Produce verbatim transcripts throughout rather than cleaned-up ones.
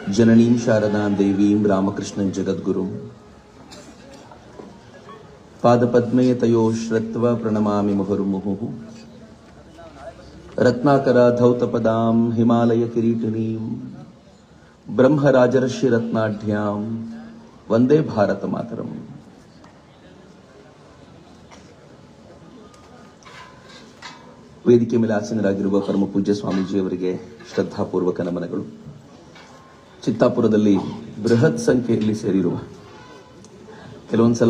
जननीं शारदां देवीं रामकृष्णं जगद्गुरुं पादपद्मे तयोः श्रुत्वा प्रणमामि मुहुर्मुहुः रत्नाकराधौतपदां हिमालयकिरीटिनीं ब्रह्मराजर्षिरत्नाढ्यां वंदे भारतमातरम्। ವೇದಿಕೆ ಮೇಲೆ ಆಸೀನರಾಗಿರುವ ಪರಮ ಪೂಜ್ಯ ಸ್ವಾಮೀಜಿಯವರಿಗೆ ಶ್ರದ್ಧಾಪೂರ್ವಕ ನಮನಗಳು. ಚಿತ್ತಾಪುರದಲ್ಲಿ ಬೃಹತ್ ಸಂಖ್ಯೆಯಲ್ಲಿ ಸೇರಿರುವ, ಕೆಲವೊಂದ್ಸಲ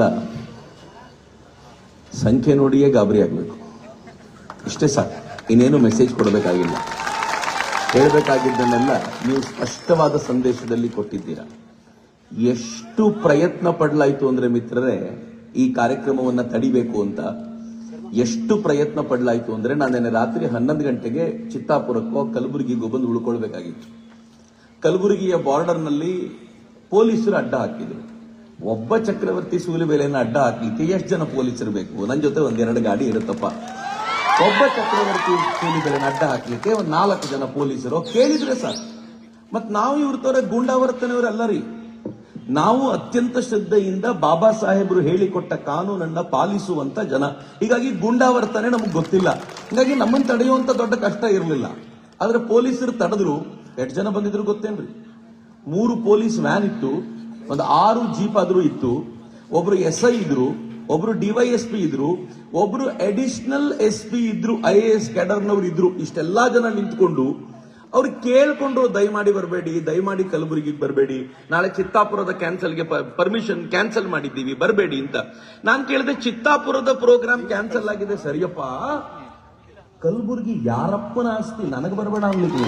ಸಂಖ್ಯೆ ನೋಡಿಯೇ ಗಾಬರಿ ಆಗಬೇಕು. ಇಷ್ಟೇ ಸಾಕು, ಇನ್ನೇನು ಮೆಸೇಜ್ ಕೊಡಬೇಕಾಗಿಲ್ಲ. ಹೇಳಬೇಕಾಗಿದ್ದನ್ನೆಲ್ಲ ನೀವು ಸ್ಪಷ್ಟವಾದ ಸಂದೇಶದಲ್ಲಿ ಕೊಟ್ಟಿದ್ದೀರಾ. ಎಷ್ಟು ಪ್ರಯತ್ನ ಪಡಲಾಯಿತು ಅಂದ್ರೆ ಮಿತ್ರರೇ, ಈ ಕಾರ್ಯಕ್ರಮವನ್ನ ತಡಿಬೇಕು ಅಂತ ಎಷ್ಟು ಪ್ರಯತ್ನ ಪಡಲಾಯಿತು ಅಂದ್ರೆ, ನಾನು ರಾತ್ರಿ ಹನ್ನೊಂದು ಗಂಟೆಗೆ ಚಿತ್ತಾಪುರಕ್ಕೋ ಕಲಬುರಗಿಗೋ ಬಂದು ಉಳ್ಕೊಳ್ಬೇಕಾಗಿತ್ತು. ಕಲಬುರಗಿಯ ಬಾರ್ಡರ್ನಲ್ಲಿ ಪೊಲೀಸರು ಅಡ್ಡ ಹಾಕಿದ್ರು. ಒಬ್ಬ ಚಕ್ರವರ್ತಿ ಸೂಲಿಬೆಲೆಯನ್ನು ಅಡ್ಡ ಹಾಕ್ಲಿಕ್ಕೆ ಎಷ್ಟು ಜನ ಪೊಲೀಸರು ಬೇಕು? ನನ್ನ ಜೊತೆ ಒಂದೆರಡು ಗಾಡಿ ಇರುತ್ತಪ್ಪ. ಒಬ್ಬ ಚಕ್ರವರ್ತಿ ಸೂಲಿಬೆಲೆಯನ್ನು ಅಡ್ಡ ಹಾಕ್ಲಿಕ್ಕೆ ಒಂದ್ ನಾಲ್ಕು ಜನ ಪೊಲೀಸರು ಕೇಳಿದ್ರೆ ಸರ್. ಮತ್ ನಾವು ಇವ್ರ ತರ ಗೂಂಡಾವರ್ತನೆಯವರಲ್ಲ ರೀ. ನಾವು ಅತ್ಯಂತ ಶ್ರದ್ಧೆಯಿಂದ ಬಾಬಾ ಸಾಹೇಬರು ಹೇಳಿಕೊಟ್ಟ ಕಾನೂನನ್ನ ಪಾಲಿಸುವಂತ ಜನ. ಹೀಗಾಗಿ ಗೂಂಡಾವರ್ತನೆ ನಮಗ್ ಗೊತ್ತಿಲ್ಲ. ಹೀಗಾಗಿ ನಮ್ಮನ್ನು ತಡೆಯುವಂತ ದೊಡ್ಡ ಕಷ್ಟ ಇರಲಿಲ್ಲ. ಆದ್ರೆ ಪೊಲೀಸರು ತಡೆದ್ರು. ಎಷ್ಟು ಜನ ಬಂದಿದ್ರು ಗೊತ್ತೇನ್ರಿ? ಮೂರು ಪೊಲೀಸ್ ವ್ಯಾನ್ ಇತ್ತು, ಒಂದು ಆರು ಜೀಪ್ ಆದ್ರೂ ಇತ್ತು. ಒಬ್ರು ಎಸ್ ಐ ಇದ್ರು, ಒಬ್ರು ಡಿವೈಎಸ್ಪಿ ಇದ್ರು, ಒಬ್ರು ಅಡಿಷನಲ್ ಎಸ್ ಪಿ ಇದ್ರು, ಐ ಎ ಎಸ್ ಕ್ಯಾಡರ್ನವ್ರು ಇದ್ರು. ಇಷ್ಟೆಲ್ಲಾ ಜನ ನಿಂತ್ಕೊಂಡು ಅವ್ರು ಕೇಳ್ಕೊಂಡು ದಯಮಾಡಿ ಬರಬೇಡಿ, ದಯಮಾಡಿ ಕಲಬುರಗಿಗೆ ಬರಬೇಡಿ, ನಾಳೆ ಚಿತ್ತಾಪುರದ ಕ್ಯಾನ್ಸಲ್ಗೆ ಪರ್ಮಿಷನ್ ಕ್ಯಾನ್ಸಲ್ ಮಾಡಿದ್ದೀವಿ, ಬರಬೇಡಿ ಅಂತ. ನಾನು ಕೇಳಿದೆ, ಚಿತ್ತಾಪುರದ ಪ್ರೋಗ್ರಾಮ್ ಕ್ಯಾನ್ಸಲ್ ಆಗಿದೆ ಸರಿಯಪ್ಪ, ಕಲಬುರಗಿ ಯಾರಪ್ಪನ ಆಸ್ತಿ, ನನಗೆ ಬರಬೇಡ ಅನ್ಲಿಕ್ಕೆ.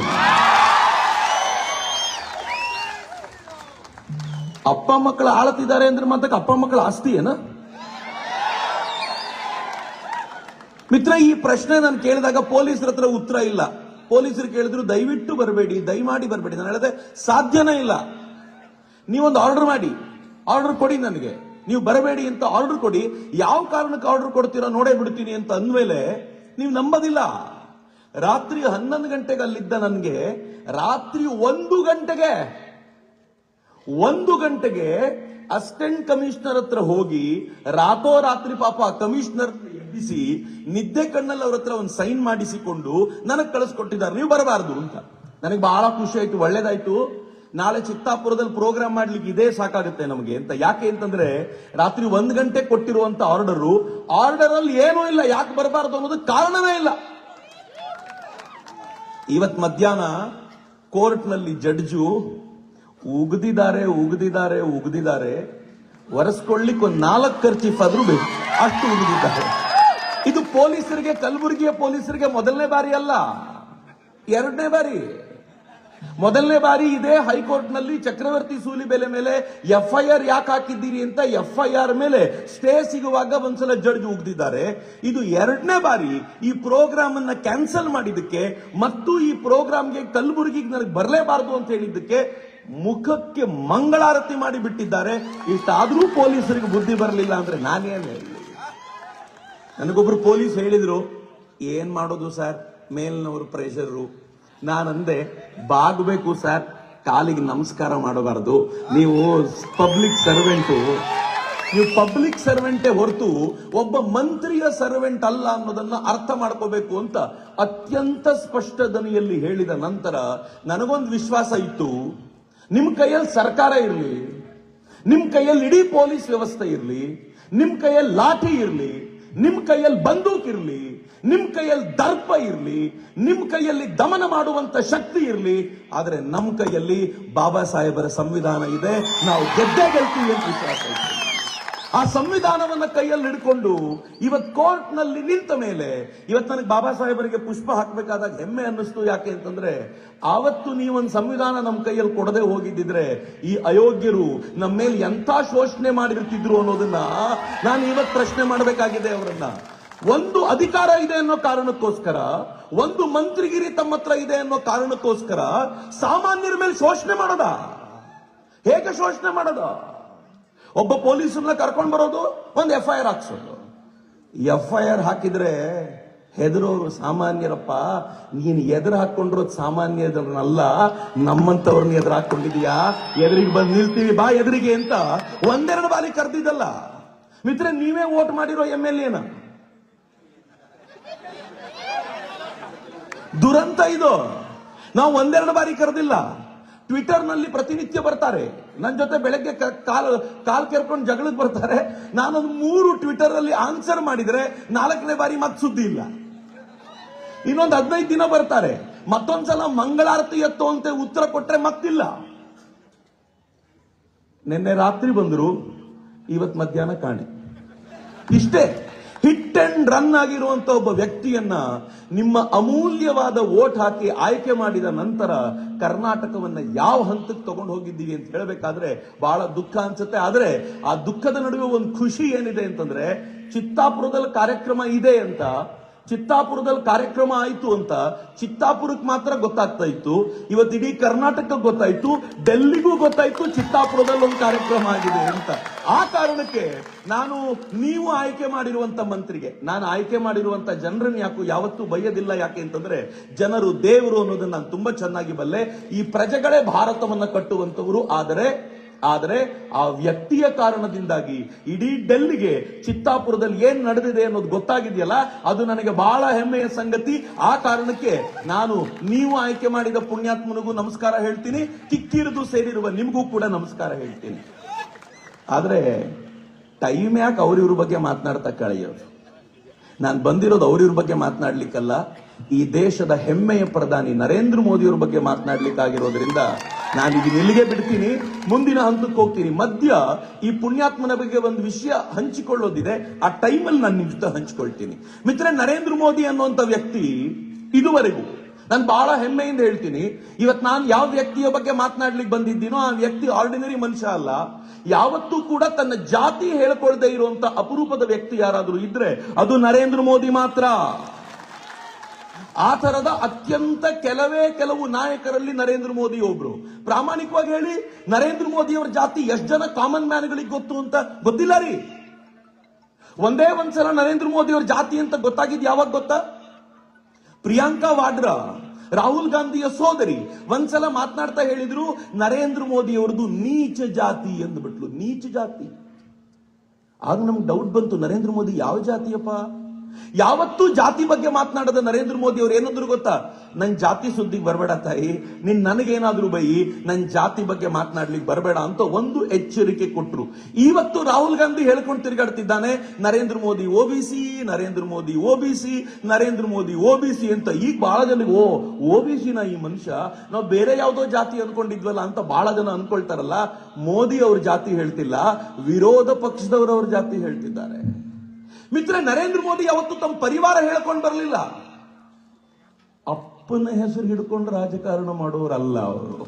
ಅಪ್ಪ ಮಕ್ಕಳು ಆಳತಿದ್ದಾರೆ ಅಂದ್ರೆ ಮತ್ತೆ ಅಪ್ಪ ಮಕ್ಕಳ ಆಸ್ತಿ ಏನ ಮಿತ್ರ? ಈ ಪ್ರಶ್ನೆ ನಾನು ಕೇಳಿದಾಗ ಪೊಲೀಸರ ಹತ್ರ ಉತ್ತರ ಇಲ್ಲ. ಪೊಲೀಸರು ಕೇಳಿದ್ರು ದಯವಿಟ್ಟು ಬರಬೇಡಿ, ದಯಮಾಡಿ ಬರಬೇಡಿ. ನಾನು ಹೇಳಿದೆ ಸಾಧ್ಯನೇ ಇಲ್ಲ. ನೀವೊಂದು ಆರ್ಡರ್ ಮಾಡಿ, ಆರ್ಡರ್ ಕೊಡಿ ನನಗೆ, ನೀವು ಬರಬೇಡಿ ಅಂತ ಆರ್ಡರ್ ಕೊಡಿ. ಯಾವ ಕಾರಣಕ್ಕೆ ಆರ್ಡರ್ ಕೊಡ್ತೀರೋ ನೋಡೇ ಬಿಡ್ತೀನಿ ಅಂತ ಅಂದ್ಮೇಲೆ ನೀವು ನಂಬೋದಿಲ್ಲ. ರಾತ್ರಿ ಹನ್ನೊಂದು ಗಂಟೆಗೆ ಅಲ್ಲಿದ್ದ ನನಗೆ ರಾತ್ರಿ ಒಂದು ಗಂಟೆಗೆ ಒಂದು ಗಂಟೆಗೆ ಅಸಿಸ್ಟೆಂಟ್ ಕಮಿಷನರ್ ಹತ್ರ ಹೋಗಿ ರಾತ್ರೋರಾತ್ರಿ ಪಾಪ ಕಮಿಷನರ್ ಎಬ್ಬಿಸಿ ನಿದ್ದೆ ಕಣ್ಣಲ್ಲಿ ಅವ್ರ ಹತ್ರ ಒಂದು ಸೈನ್ ಮಾಡಿಸಿಕೊಂಡು ನನಗೆ ಕಳಿಸ್ಕೊಟ್ಟಿದ್ದಾರೆ, ನೀವು ಬರಬಾರದು ಅಂತ. ನನಗೆ ಬಹಳ ಖುಷಿ ಆಯ್ತು, ಒಳ್ಳೇದಾಯ್ತು. ನಾಳೆ ಚಿತ್ತಾಪುರದಲ್ಲಿ ಪ್ರೋಗ್ರಾಮ್ ಮಾಡ್ಲಿಕ್ಕೆ ಇದೇ ಸಾಕಾಗುತ್ತೆ ನಮಗೆ ಅಂತ. ಯಾಕೆ ಅಂತಂದ್ರೆ ರಾತ್ರಿ ಒಂದ್ ಗಂಟೆ ಕೊಟ್ಟಿರುವಂತ ಆರ್ಡರ್ ಆರ್ಡರ್ ಅಲ್ಲಿ ಏನೂ ಇಲ್ಲ. ಯಾಕೆ ಬರಬಾರದು ಅನ್ನೋದಕ್ಕೆ ಕಾರಣವೇ ಇಲ್ಲ. ಇವತ್ ಮಧ್ಯಾಹ್ನ ಕೋರ್ಟ್ ನಲ್ಲಿ ಜಡ್ಜು ಉಗ್ದಿದ್ದಾರೆ ಉಗ್ದಿದ್ದಾರೆ ಉಗ್ದಿದ್ದಾರೆ ಒರೆಸ್ಕೊಳ್ಳಿಕ್ಕೆ ಒಂದು ನಾಲ್ಕು ಖರ್ಚೀಫ್ ಆದ್ರೂ ಬೇಕು, ಅಷ್ಟು ಉಗ್ದಿದ್ದಾರೆ. ಇದು ಪೊಲೀಸರಿಗೆ, ಕಲಬುರಗಿಯ ಪೊಲೀಸರಿಗೆ ಮೊದಲನೇ ಬಾರಿ ಅಲ್ಲ, ಎರಡನೇ ಬಾರಿ. ಮೊದಲನೇ ಬಾರಿ ಇದೇ ಹೈಕೋರ್ಟ್ ನಲ್ಲಿ ಚಕ್ರವರ್ತಿ ಸೂಲಿಬೆಲೆ ಮೇಲೆ ಎಫ್ ಐ ಆರ್ ಯಾಕೆ ಹಾಕಿದ್ದೀರಿ ಅಂತ ಎಫ್ ಐ ಆರ್ ಮೇಲೆ ಸ್ಟೇ ಸಿಗುವಾಗ ಒಂದ್ಸಲ ಜಡ್ಜ್ ಉಗ್ದಿದ್ದಾರೆ. ಇದು ಎರಡನೇ ಬಾರಿ ಈ ಪ್ರೋಗ್ರಾಮ್ ಅನ್ನ ಕ್ಯಾನ್ಸಲ್ ಮಾಡಿದ್ದಕ್ಕೆ ಮತ್ತು ಈ ಪ್ರೋಗ್ರಾಮ್ಗೆ ಕಲಬುರಗಿಗೆ ನನಗೆ ಬರಲೇಬಾರದು ಅಂತ ಹೇಳಿದ್ದಕ್ಕೆ ಮುಖಕ್ಕೆ ಮಂಗಳಾರತಿ ಮಾಡಿ ಬಿಟ್ಟಿದ್ದಾರೆ. ಇಷ್ಟಾದ್ರೂ ಪೊಲೀಸರಿಗೆ ಬುದ್ಧಿ ಬರಲಿಲ್ಲ ಅಂದ್ರೆ ನಾನೇನು ಹೇಳಿ? ನನಗೊಬ್ರು ಪೊಲೀಸ್ ಹೇಳಿದ್ರು, ಏನ್ ಮಾಡೋದು ಸರ್, ಮೇಲ್ನವರು ಪ್ರೆಷರು. ನಾನಂದೆ, ಬಾಗಬೇಕು ಸರ್, ಕಾಲಿಗೆ ನಮಸ್ಕಾರ ಮಾಡಬಾರದು. ನೀವು ಪಬ್ಲಿಕ್ ಸರ್ವೆಂಟು, ನೀವು ಪಬ್ಲಿಕ್ ಸರ್ವೆಂಟೇ ಹೊರತು ಒಬ್ಬ ಮಂತ್ರಿಯ ಸರ್ವೆಂಟ್ ಅಲ್ಲ ಅನ್ನೋದನ್ನ ಅರ್ಥ ಮಾಡ್ಕೋಬೇಕು ಅಂತ ಅತ್ಯಂತ ಸ್ಪಷ್ಟ ಧ್ವನಿಯಲ್ಲಿ ಹೇಳಿದ ನಂತರ ನನಗೊಂದು ವಿಶ್ವಾಸ ಇತ್ತು, ನಿಮ್ ಕೈಯಲ್ಲಿ ಸರ್ಕಾರ ಇರಲಿ, ನಿಮ್ ಕೈಯಲ್ಲಿ ಇಡೀ ಪೊಲೀಸ್ ವ್ಯವಸ್ಥೆ ಇರಲಿ, ನಿಮ್ ಕೈಯಲ್ಲಿ ಲಾಠಿ ಇರಲಿ, ನಿಮ್ ಕೈಯಲ್ಲಿ ಬಂದೂಕ್ ಇರಲಿ, ನಿಮ್ ಕೈಯಲ್ಲಿ ದರ್ಪ ಇರಲಿ, ನಿಮ್ ಕೈಯಲ್ಲಿ ದಮನ ಮಾಡುವಂತ ಶಕ್ತಿ ಇರಲಿ, ಆದ್ರೆ ನಮ್ ಕೈಯಲ್ಲಿ ಬಾಬಾ ಸಾಹೇಬರ ಸಂವಿಧಾನ ಇದೆ. ನಾವು ಗೆದ್ದೇ ಗೆಲ್ತೀವಿ ಅಂತ ವಿಶ್ವಾಸ ಇದೆ. ಆ ಸಂವಿಧಾನವನ್ನ ಕೈಯಲ್ಲಿ ಹಿಡ್ಕೊಂಡು ಇವತ್ ಕೋರ್ಟ್ ನಲ್ಲಿ ನಿಂತ ಮೇಲೆ ಇವತ್ತು ನನಗೆ ಬಾಬಾ ಸಾಹೇಬರಿಗೆ ಪುಷ್ಪ ಹಾಕಬೇಕಾದಾಗ ಹೆಮ್ಮೆ ಅನ್ನಿಸ್ತು. ಯಾಕೆ ಅಂತಂದ್ರೆ ಆವತ್ತು ನೀವೊಂದು ಸಂವಿಧಾನ ನಮ್ಮ ಕೈಯಲ್ಲಿ ಕೊಡದೆ ಹೋಗಿದ್ದಿದ್ರೆ ಈ ಅಯೋಗ್ಯರು ನಮ್ಮ ಮೇಲೆ ಎಂಥ ಶೋಷಣೆ ಮಾಡಿರ್ತಿದ್ರು ಅನ್ನೋದನ್ನ ನಾನು ಇವತ್ತು ಪ್ರಶ್ನೆ ಮಾಡಬೇಕಾಗಿದೆ ಅವರನ್ನ. ಒಂದು ಅಧಿಕಾರ ಇದೆ ಅನ್ನೋ ಕಾರಣಕ್ಕೋಸ್ಕರ, ಒಂದು ಮಂತ್ರಿಗಿರಿ ತಮ್ಮ ಹತ್ರ ಇದೆ ಅನ್ನೋ ಕಾರಣಕ್ಕೋಸ್ಕರ ಸಾಮಾನ್ಯರ ಮೇಲೆ ಶೋಷಣೆ ಮಾಡೋದ? ಹೇಗೆ ಶೋಷಣೆ ಮಾಡೋದ? ಒಬ್ಬ ಪೊಲೀಸನ್ನ ಕರ್ಕೊಂಡು ಬರೋದು, ಒಂದು ಎಫ್ ಐ ಆರ್ ಹಾಕ್ಸೋದು. ಎಫ್ ಐ ಆರ್ ಹಾಕಿದ್ರೆ ಹೆದರೋರು ಸಾಮಾನ್ಯರಪ್ಪ, ನೀನು ಎದುರು ಹಾಕೊಂಡ್ರೋದು ಸಾಮಾನ್ಯರನ್ನಲ್ಲ, ನಮ್ಮಂತವ್ರನ್ನ ಎದುರು ಹಾಕೊಂಡಿದೀಯಾ, ಎದುರಿಗೆ ಬಂದು ನಿಲ್ತೀವಿ ಬಾ ಎದುರಿಗೆ ಅಂತ ಒಂದೆರಡು ಬಾರಿ ಕರೆದಿದ್ದಲ್ಲ ಮಿತ್ರ. ನೀವೇ ವೋಟ್ ಮಾಡಿರೋ ಎಂ ಎಲ್ ಎನ. ದುರಂತ ಇದು. ನಾವು ಒಂದೆರಡು ಬಾರಿ ಕರೆದಿಲ್ಲ. ಟ್ವಿಟರ್ ನಲ್ಲಿ ಪ್ರತಿನಿತ್ಯ ಬರ್ತಾರೆ ನನ್ನ ಜೊತೆ, ಬೆಳಗ್ಗೆ ಕಾಲ್ ಕಾಲ್ ಕೆರ್ಕೊಂಡು ಜಗಳಕ್ಕೆ ಬರ್ತಾರೆ. ನಾನೊಂದು ಮೂರು ಟ್ವಿಟರ್ ಅಲ್ಲಿ ಆನ್ಸರ್ ಮಾಡಿದ್ರೆ ನಾಲ್ಕನೇ ಬಾರಿ ಮತ್ತೆ ಸುದ್ದಿ ಇಲ್ಲ. ಇನ್ನೊಂದು ಹದಿನೈದು ದಿನ ಬರ್ತಾರೆ, ಮತ್ತೊಂದ್ಸಲ ಮಂಗಳಾರತಿ ಎತ್ತು ಅಂತ ಉತ್ತರ ಕೊಟ್ರೆ ಮತ್ತಿಲ್ಲ. ನಿನ್ನೆ ರಾತ್ರಿ ಬಂದ್ರು, ಇವತ್ ಮಧ್ಯಾಹ್ನ ಕಾಣೆ. ಇಷ್ಟೇ. ಹಿಟ್ ಅಂಡ್ ರನ್ ಆಗಿರುವಂತ ಒಬ್ಬ ವ್ಯಕ್ತಿಯನ್ನ ನಿಮ್ಮ ಅಮೂಲ್ಯವಾದ ವೋಟ್ ಹಾಕಿ ಆಯ್ಕೆ ಮಾಡಿದ ನಂತರ ಕರ್ನಾಟಕವನ್ನ ಯಾವ ಹಂತಕ್ಕೆ ತಗೊಂಡು ಹೋಗಿದ್ದೀವಿ ಅಂತ ಹೇಳಬೇಕಾದ್ರೆ ಬಹಳ ದುಃಖ ಅನ್ಸುತ್ತೆ. ಆದ್ರೆ ಆ ದುಃಖದ ನಡುವೆ ಒಂದು ಖುಷಿ ಏನಿದೆ ಅಂತಂದ್ರೆ, ಚಿತ್ತಾಪುರದಲ್ಲಿ ಕಾರ್ಯಕ್ರಮ ಇದೆ ಅಂತ, ಚಿತ್ತಾಪುರದಲ್ಲಿ ಕಾರ್ಯಕ್ರಮ ಆಯ್ತು ಅಂತ ಚಿತ್ತಾಪುರಕ್ಕೆ ಮಾತ್ರ ಗೊತ್ತಾಗ್ತಾ ಇತ್ತು. ಇವತ್ತು ಇಡೀ ಕರ್ನಾಟಕಕ್ಕೆ ಗೊತ್ತಾಯ್ತು, ಡೆಲ್ಲಿಗೂ ಗೊತ್ತಾಯ್ತು ಚಿತ್ತಾಪುರದಲ್ಲಿ ಒಂದು ಕಾರ್ಯಕ್ರಮ ಆಗಿದೆ ಅಂತ. ಆ ಕಾರಣಕ್ಕೆ ನಾನು ನೀವು ಆಯ್ಕೆ ಮಾಡಿರುವಂತ ಮಂತ್ರಿಗೆ, ನಾನು ಆಯ್ಕೆ ಮಾಡಿರುವಂತ ಜನರನ್ನು ಯಾಕೂ ಯಾವತ್ತೂ ಬೈಯೋದಿಲ್ಲ. ಯಾಕೆ ಅಂತಂದ್ರೆ ಜನರು ದೇವರು ಅನ್ನೋದನ್ನ ನಾನು ತುಂಬಾ ಚೆನ್ನಾಗಿ ಬಲ್ಲೆ. ಈ ಪ್ರಜೆಗಳೇ ಭಾರತವನ್ನ ಕಟ್ಟುವಂತವರು. ಆದರೆ ಆದರೆ ಆ ವ್ಯಕ್ತಿಯ ಕಾರಣದಿಂದಾಗಿ ಇಡೀ ಡೆಲ್ಲಿಗೆ ಚಿತ್ತಾಪುರದಲ್ಲಿ ಏನ್ ನಡೆದಿದೆ ಅನ್ನೋದು ಗೊತ್ತಾಗಿದೆಯಲ್ಲ, ಅದು ನನಗೆ ಬಹಳ ಹೆಮ್ಮೆಯ ಸಂಗತಿ. ಆ ಕಾರಣಕ್ಕೆ ನಾನು ನೀವು ಆಯ್ಕೆ ಮಾಡಿದ ಪುಣ್ಯಾತ್ಮನಿಗೂ ನಮಸ್ಕಾರ ಹೇಳ್ತೀನಿ, ಕಿಕ್ಕಿರಿದು ಸೇರಿರುವ ನಿಮಗೂ ಕೂಡ ನಮಸ್ಕಾರ ಹೇಳ್ತೀನಿ. ಆದ್ರೆ ಟೈಮ್ ಯಾಕೆ ಅವ್ರಿವ್ರ ಬಗ್ಗೆ ಮಾತನಾಡ್ತಾ ಕಳೆಯೋದು? ನಾನು ಬಂದಿರೋದು ಅವ್ರಿವ್ರ ಬಗ್ಗೆ ಮಾತನಾಡ್ಲಿಕ್ಕಲ್ಲ, ಈ ದೇಶದ ಹೆಮ್ಮೆಯ ಪ್ರಧಾನಿ ನರೇಂದ್ರ ಮೋದಿಯವ್ರ ಬಗ್ಗೆ ಮಾತನಾಡ್ಲಿಕ್ಕಾಗಿರೋದ್ರಿಂದ ನಾನು ಇದನ್ನ ಇಲ್ಲಿಗೆ ಬಿಡ್ತೀನಿ, ಮುಂದಿನ ಹಂತಕ್ಕೆ ಹೋಗ್ತೀನಿ. ಮಧ್ಯ ಈ ಪುಣ್ಯಾತ್ಮನ ಬಗ್ಗೆ ಒಂದು ವಿಷಯ ಹಂಚಿಕೊಳ್ಳೋದಿದೆ, ಆ ಟೈಮಲ್ಲಿ ನಾನು ನಿಮ್ ಜೊತೆ ಹಂಚಿಕೊಳ್ತೀನಿ. ಮಿತ್ರ, ನರೇಂದ್ರ ಮೋದಿ ಅನ್ನುವಂತ ವ್ಯಕ್ತಿ ಇದುವರೆಗೂ ನಾನು ಬಹಳ ಹೆಮ್ಮೆಯಿಂದ ಹೇಳ್ತೀನಿ, ಇವತ್ತು ನಾನು ಯಾವ ವ್ಯಕ್ತಿಯ ಬಗ್ಗೆ ಮಾತನಾಡ್ಲಿಕ್ಕೆ ಬಂದಿದ್ದೀನೋ ಆ ವ್ಯಕ್ತಿ ಆರ್ಡಿನರಿ ಮನುಷ್ಯ ಅಲ್ಲ. ಯಾವತ್ತೂ ಕೂಡ ತನ್ನ ಜಾತಿ ಹೇಳ್ಕೊಳ್ದೇ ಇರುವಂತ ಅಪರೂಪದ ವ್ಯಕ್ತಿ ಯಾರಾದ್ರೂ ಇದ್ರೆ ಅದು ನರೇಂದ್ರ ಮೋದಿ ಮಾತ್ರ. ಆ ತರದ ಅತ್ಯಂತ ಕೆಲವೇ ಕೆಲವು ನಾಯಕರಲ್ಲಿ ನರೇಂದ್ರ ಮೋದಿ ಒಬ್ರು. ಪ್ರಾಮಾಣಿಕವಾಗಿ ಹೇಳಿ, ನರೇಂದ್ರ ಮೋದಿ ಅವರ ಜಾತಿ ಎಷ್ಟು ಜನ ಕಾಮನ್ ಮ್ಯಾನ್ಗಳಿಗೆ ಗೊತ್ತು ಅಂತ ಗೊತ್ತಿಲ್ಲ ರೀ. ಒಂದೇ ಒಂದ್ಸಲ ನರೇಂದ್ರ ಮೋದಿ ಅವರ ಜಾತಿ ಅಂತ ಗೊತ್ತಾಗಿದ್ ಯಾವಾಗ ಗೊತ್ತಾ? ಪ್ರಿಯಾಂಕಾ ವಾಡ್ರಾ, ರಾಹುಲ್ ಗಾಂಧಿಯ ಸೋದರಿ, ಒಂದ್ಸಲ ಮಾತನಾಡ್ತಾ ಹೇಳಿದ್ರು ನರೇಂದ್ರ ಮೋದಿ ಅವರದು ನೀಚ ಜಾತಿ ಅಂದ್ಬಿಟ್ಲು. ನೀಚ ಜಾತಿ. ಆಗ ನಮ್ಗೆ ಡೌಟ್ ಬಂತು, ನರೇಂದ್ರ ಮೋದಿ ಯಾವ ಜಾತಿಯಪ್ಪ? ಯಾವತ್ತೂ ಜಾತಿ ಬಗ್ಗೆ ಮಾತನಾಡದ ನರೇಂದ್ರ ಮೋದಿ ಅವರು ಏನಂದ್ರು ಗೊತ್ತಾ? ನನ್ ಜಾತಿ ಸುದ್ದಿಗೆ ಬರಬೇಡ ತಾಯಿ, ನಿನ್ ನನಗೇನಾದ್ರೂ ಬೈ, ನನ್ ಜಾತಿ ಬಗ್ಗೆ ಮಾತನಾಡ್ಲಿಕ್ಕೆ ಬರಬೇಡ ಅಂತ ಒಂದು ಎಚ್ಚರಿಕೆ ಕೊಟ್ರು. ಇವತ್ತು ರಾಹುಲ್ ಗಾಂಧಿ ಹೇಳ್ಕೊಂಡು ತಿರುಗಾಡ್ತಿದ್ದಾನೆ Narendra Modi OBC, Narendra Modi OBC, Narendra Modi OBC ಅಂತ. ಈಗ ಬಹಳ ಜನಕ್ಕೆ ಓ ಓಬಿಸಿನ ಈ ಮನುಷ್ಯ, ನಾವು ಬೇರೆ ಯಾವ್ದೋ ಜಾತಿ ಅನ್ಕೊಂಡಿದ್ವಲ್ಲ ಅಂತ ಬಹಳ ಜನ ಅನ್ಕೊಳ್ತಾರಲ್ಲ. ಮೋದಿ ಅವ್ರ ಜಾತಿ ಹೇಳ್ತಿಲ್ಲ, ವಿರೋಧ ಪಕ್ಷದವರವ್ರ ಜಾತಿ ಹೇಳ್ತಿದ್ದಾರೆ. ಮಿತ್ರ, ನರೇಂದ್ರ ಮೋದಿ ಯಾವತ್ತು ತಮ್ಮ ಪರಿವಾರ ಹೇಳ್ಕೊಂಡು ಬರಲಿಲ್ಲ. ಅಪ್ಪನ ಹೆಸರು ಹಿಡ್ಕೊಂಡು ರಾಜಕಾರಣ ಮಾಡೋರಲ್ಲ ಅವರು.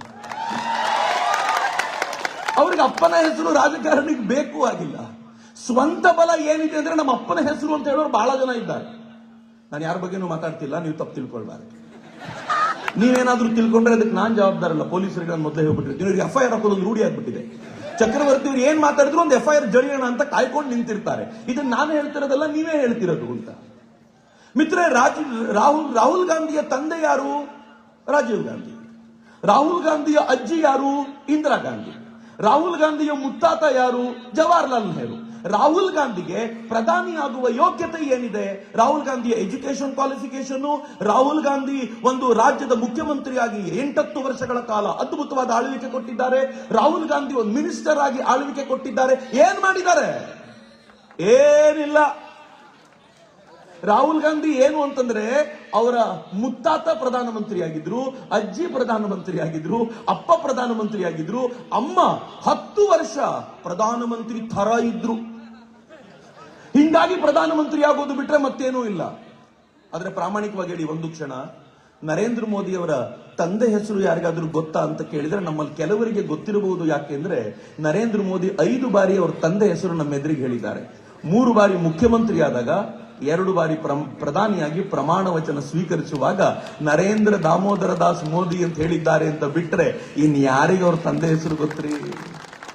ಅವ್ರಿಗೆ ಅಪ್ಪನ ಹೆಸರು ರಾಜಕಾರಣಿಗೆ ಬೇಕು ಆಗಿಲ್ಲ. ಸ್ವಂತ ಬಲ ಏನಿದೆ ಅಂದ್ರೆ ನಮ್ಮ ಅಪ್ಪನ ಹೆಸರು ಅಂತ ಹೇಳೋರು ಬಹಳ ಜನ ಇದ್ದಾರೆ. ನಾನು ಯಾರ ಬಗ್ಗೆನೂ ಮಾತಾಡ್ತಿಲ್ಲ, ನೀವು ತಪ್ಪು ತಿಳ್ಕೊಳ್ಬಾರ್ದು. ನೀವೇನಾದ್ರೂ ತಿಳ್ಕೊಂಡ್ರೆ ಅದಕ್ಕೆ ನಾನ್ ಜವಾಬ್ದಾರಲ್ಲ. ಪೊಲೀಸರಿಗೆ ನಾನು ಮೊದಲೇ ಹೇಳ್ಬಿಟ್ಟಿರ್ತೀನಿ, ಇವ್ರಿಗೆ ಎಫ್ ಐ ಆರ್ ಹಾಕೋದೊಂದು ರೂಢಿ ಆಗ್ಬಿಟ್ಟಿದೆ. ಚಕ್ರವರ್ತಿ ಅವ್ರು ಏನ್ ಮಾತಾಡಿದ್ರು ಒಂದು ಎಫ್ ಐ ಆರ್ ಜಡಿಯೋಣ ಅಂತ ಕಾಯ್ಕೊಂಡು ನಿಂತಿರ್ತಾರೆ. ಇದನ್ನ ನಾನು ಹೇಳ್ತಿರೋದಲ್ಲ, ನೀವೇ ಹೇಳ್ತಿರೋದು ಅಂತ. ಮಿತ್ರ, ರಾಜ್ ರಾಹುಲ್ ರಾಹುಲ್ ಗಾಂಧಿಯ ತಂದೆ ಯಾರು? ರಾಜೀವ್ ಗಾಂಧಿ. ರಾಹುಲ್ ಗಾಂಧಿಯ ಅಜ್ಜಿ ಯಾರು? ಇಂದಿರಾ ಗಾಂಧಿ. ರಾಹುಲ್ ಗಾಂಧಿಯ ಮುತ್ತಾತ ಯಾರು? ಜವಾಹರ್ಲಾಲ್ ನೆಹರು. ರಾಹುಲ್ ಗಾಂಧಿಗೆ ಪ್ರಧಾನಿ ಆಗುವ ಯೋಗ್ಯತೆ ಏನಿದೆ? ರಾಹುಲ್ ಗಾಂಧಿಯ ಎಜುಕೇಶನ್ ಕ್ವಾಲಿಫಿಕೇಶನ್, ರಾಹುಲ್ ಗಾಂಧಿ ಒಂದು ರಾಜ್ಯದ ಮುಖ್ಯಮಂತ್ರಿಯಾಗಿ ಎಂಟತ್ತು ವರ್ಷಗಳ ಕಾಲ ಅದ್ಭುತವಾದ ಆಳ್ವಿಕೆ ಕೊಟ್ಟಿದ್ದಾರೆ. ರಾಹುಲ್ ಗಾಂಧಿ ಒಂದು ಮಿನಿಸ್ಟರ್ ಆಗಿ ಆಳ್ವಿಕೆ ಕೊಟ್ಟಿದ್ದಾರೆ. ಏನ್ ಮಾಡಿದ್ದಾರೆ? ಏನಿಲ್ಲ. ರಾಹುಲ್ ಗಾಂಧಿ ಏನು ಅಂತಂದ್ರೆ ಅವರ ಮುತ್ತಾತ ಪ್ರಧಾನಮಂತ್ರಿ ಆಗಿದ್ರು, ಅಜ್ಜಿ ಪ್ರಧಾನಮಂತ್ರಿ ಆಗಿದ್ರು, ಅಪ್ಪ ಪ್ರಧಾನಮಂತ್ರಿ ಆಗಿದ್ರು, ಅಮ್ಮ ಹತ್ತು ವರ್ಷ ಪ್ರಧಾನಮಂತ್ರಿ ಥರ ಇದ್ರು. ಹಿಂಗಾಗಿ ಪ್ರಧಾನಮಂತ್ರಿ ಆಗೋದು ಬಿಟ್ರೆ ಮತ್ತೇನೂ ಇಲ್ಲ. ಆದ್ರೆ ಪ್ರಾಮಾಣಿಕವಾಗಿ ಹೇಳಿ ಒಂದು ಕ್ಷಣ, ನರೇಂದ್ರ ಮೋದಿ ಅವರ ತಂದೆ ಹೆಸರು ಯಾರಿಗಾದ್ರೂ ಗೊತ್ತಾ ಅಂತ ಕೇಳಿದ್ರೆ ನಮ್ಮಲ್ಲಿ ಕೆಲವರಿಗೆ ಗೊತ್ತಿರಬಹುದು. ಯಾಕೆಂದ್ರೆ ನರೇಂದ್ರ ಮೋದಿ ಐದು ಬಾರಿ ಅವರ ತಂದೆ ಹೆಸರು ನಮ್ಮ ಎದುರಿಗೆ ಹೇಳಿದ್ದಾರೆ. ಮೂರು ಬಾರಿ ಮುಖ್ಯಮಂತ್ರಿ ಆದಾಗ, ಎರಡು ಬಾರಿ ಪ್ರಧಾನಿಯಾಗಿ ಪ್ರಮಾಣ ವಚನ ಸ್ವೀಕರಿಸುವಾಗ ನರೇಂದ್ರ ದಾಮೋದರ ದಾಸ್ ಮೋದಿ ಅಂತ ಹೇಳಿದ್ದಾರೆ ಅಂತ ಬಿಟ್ರೆ ಇನ್ ಯಾರಿಗೆ ಅವ್ರ ತಂದೆ ಹೆಸರು ಗೊತ್ತ್ರಿ?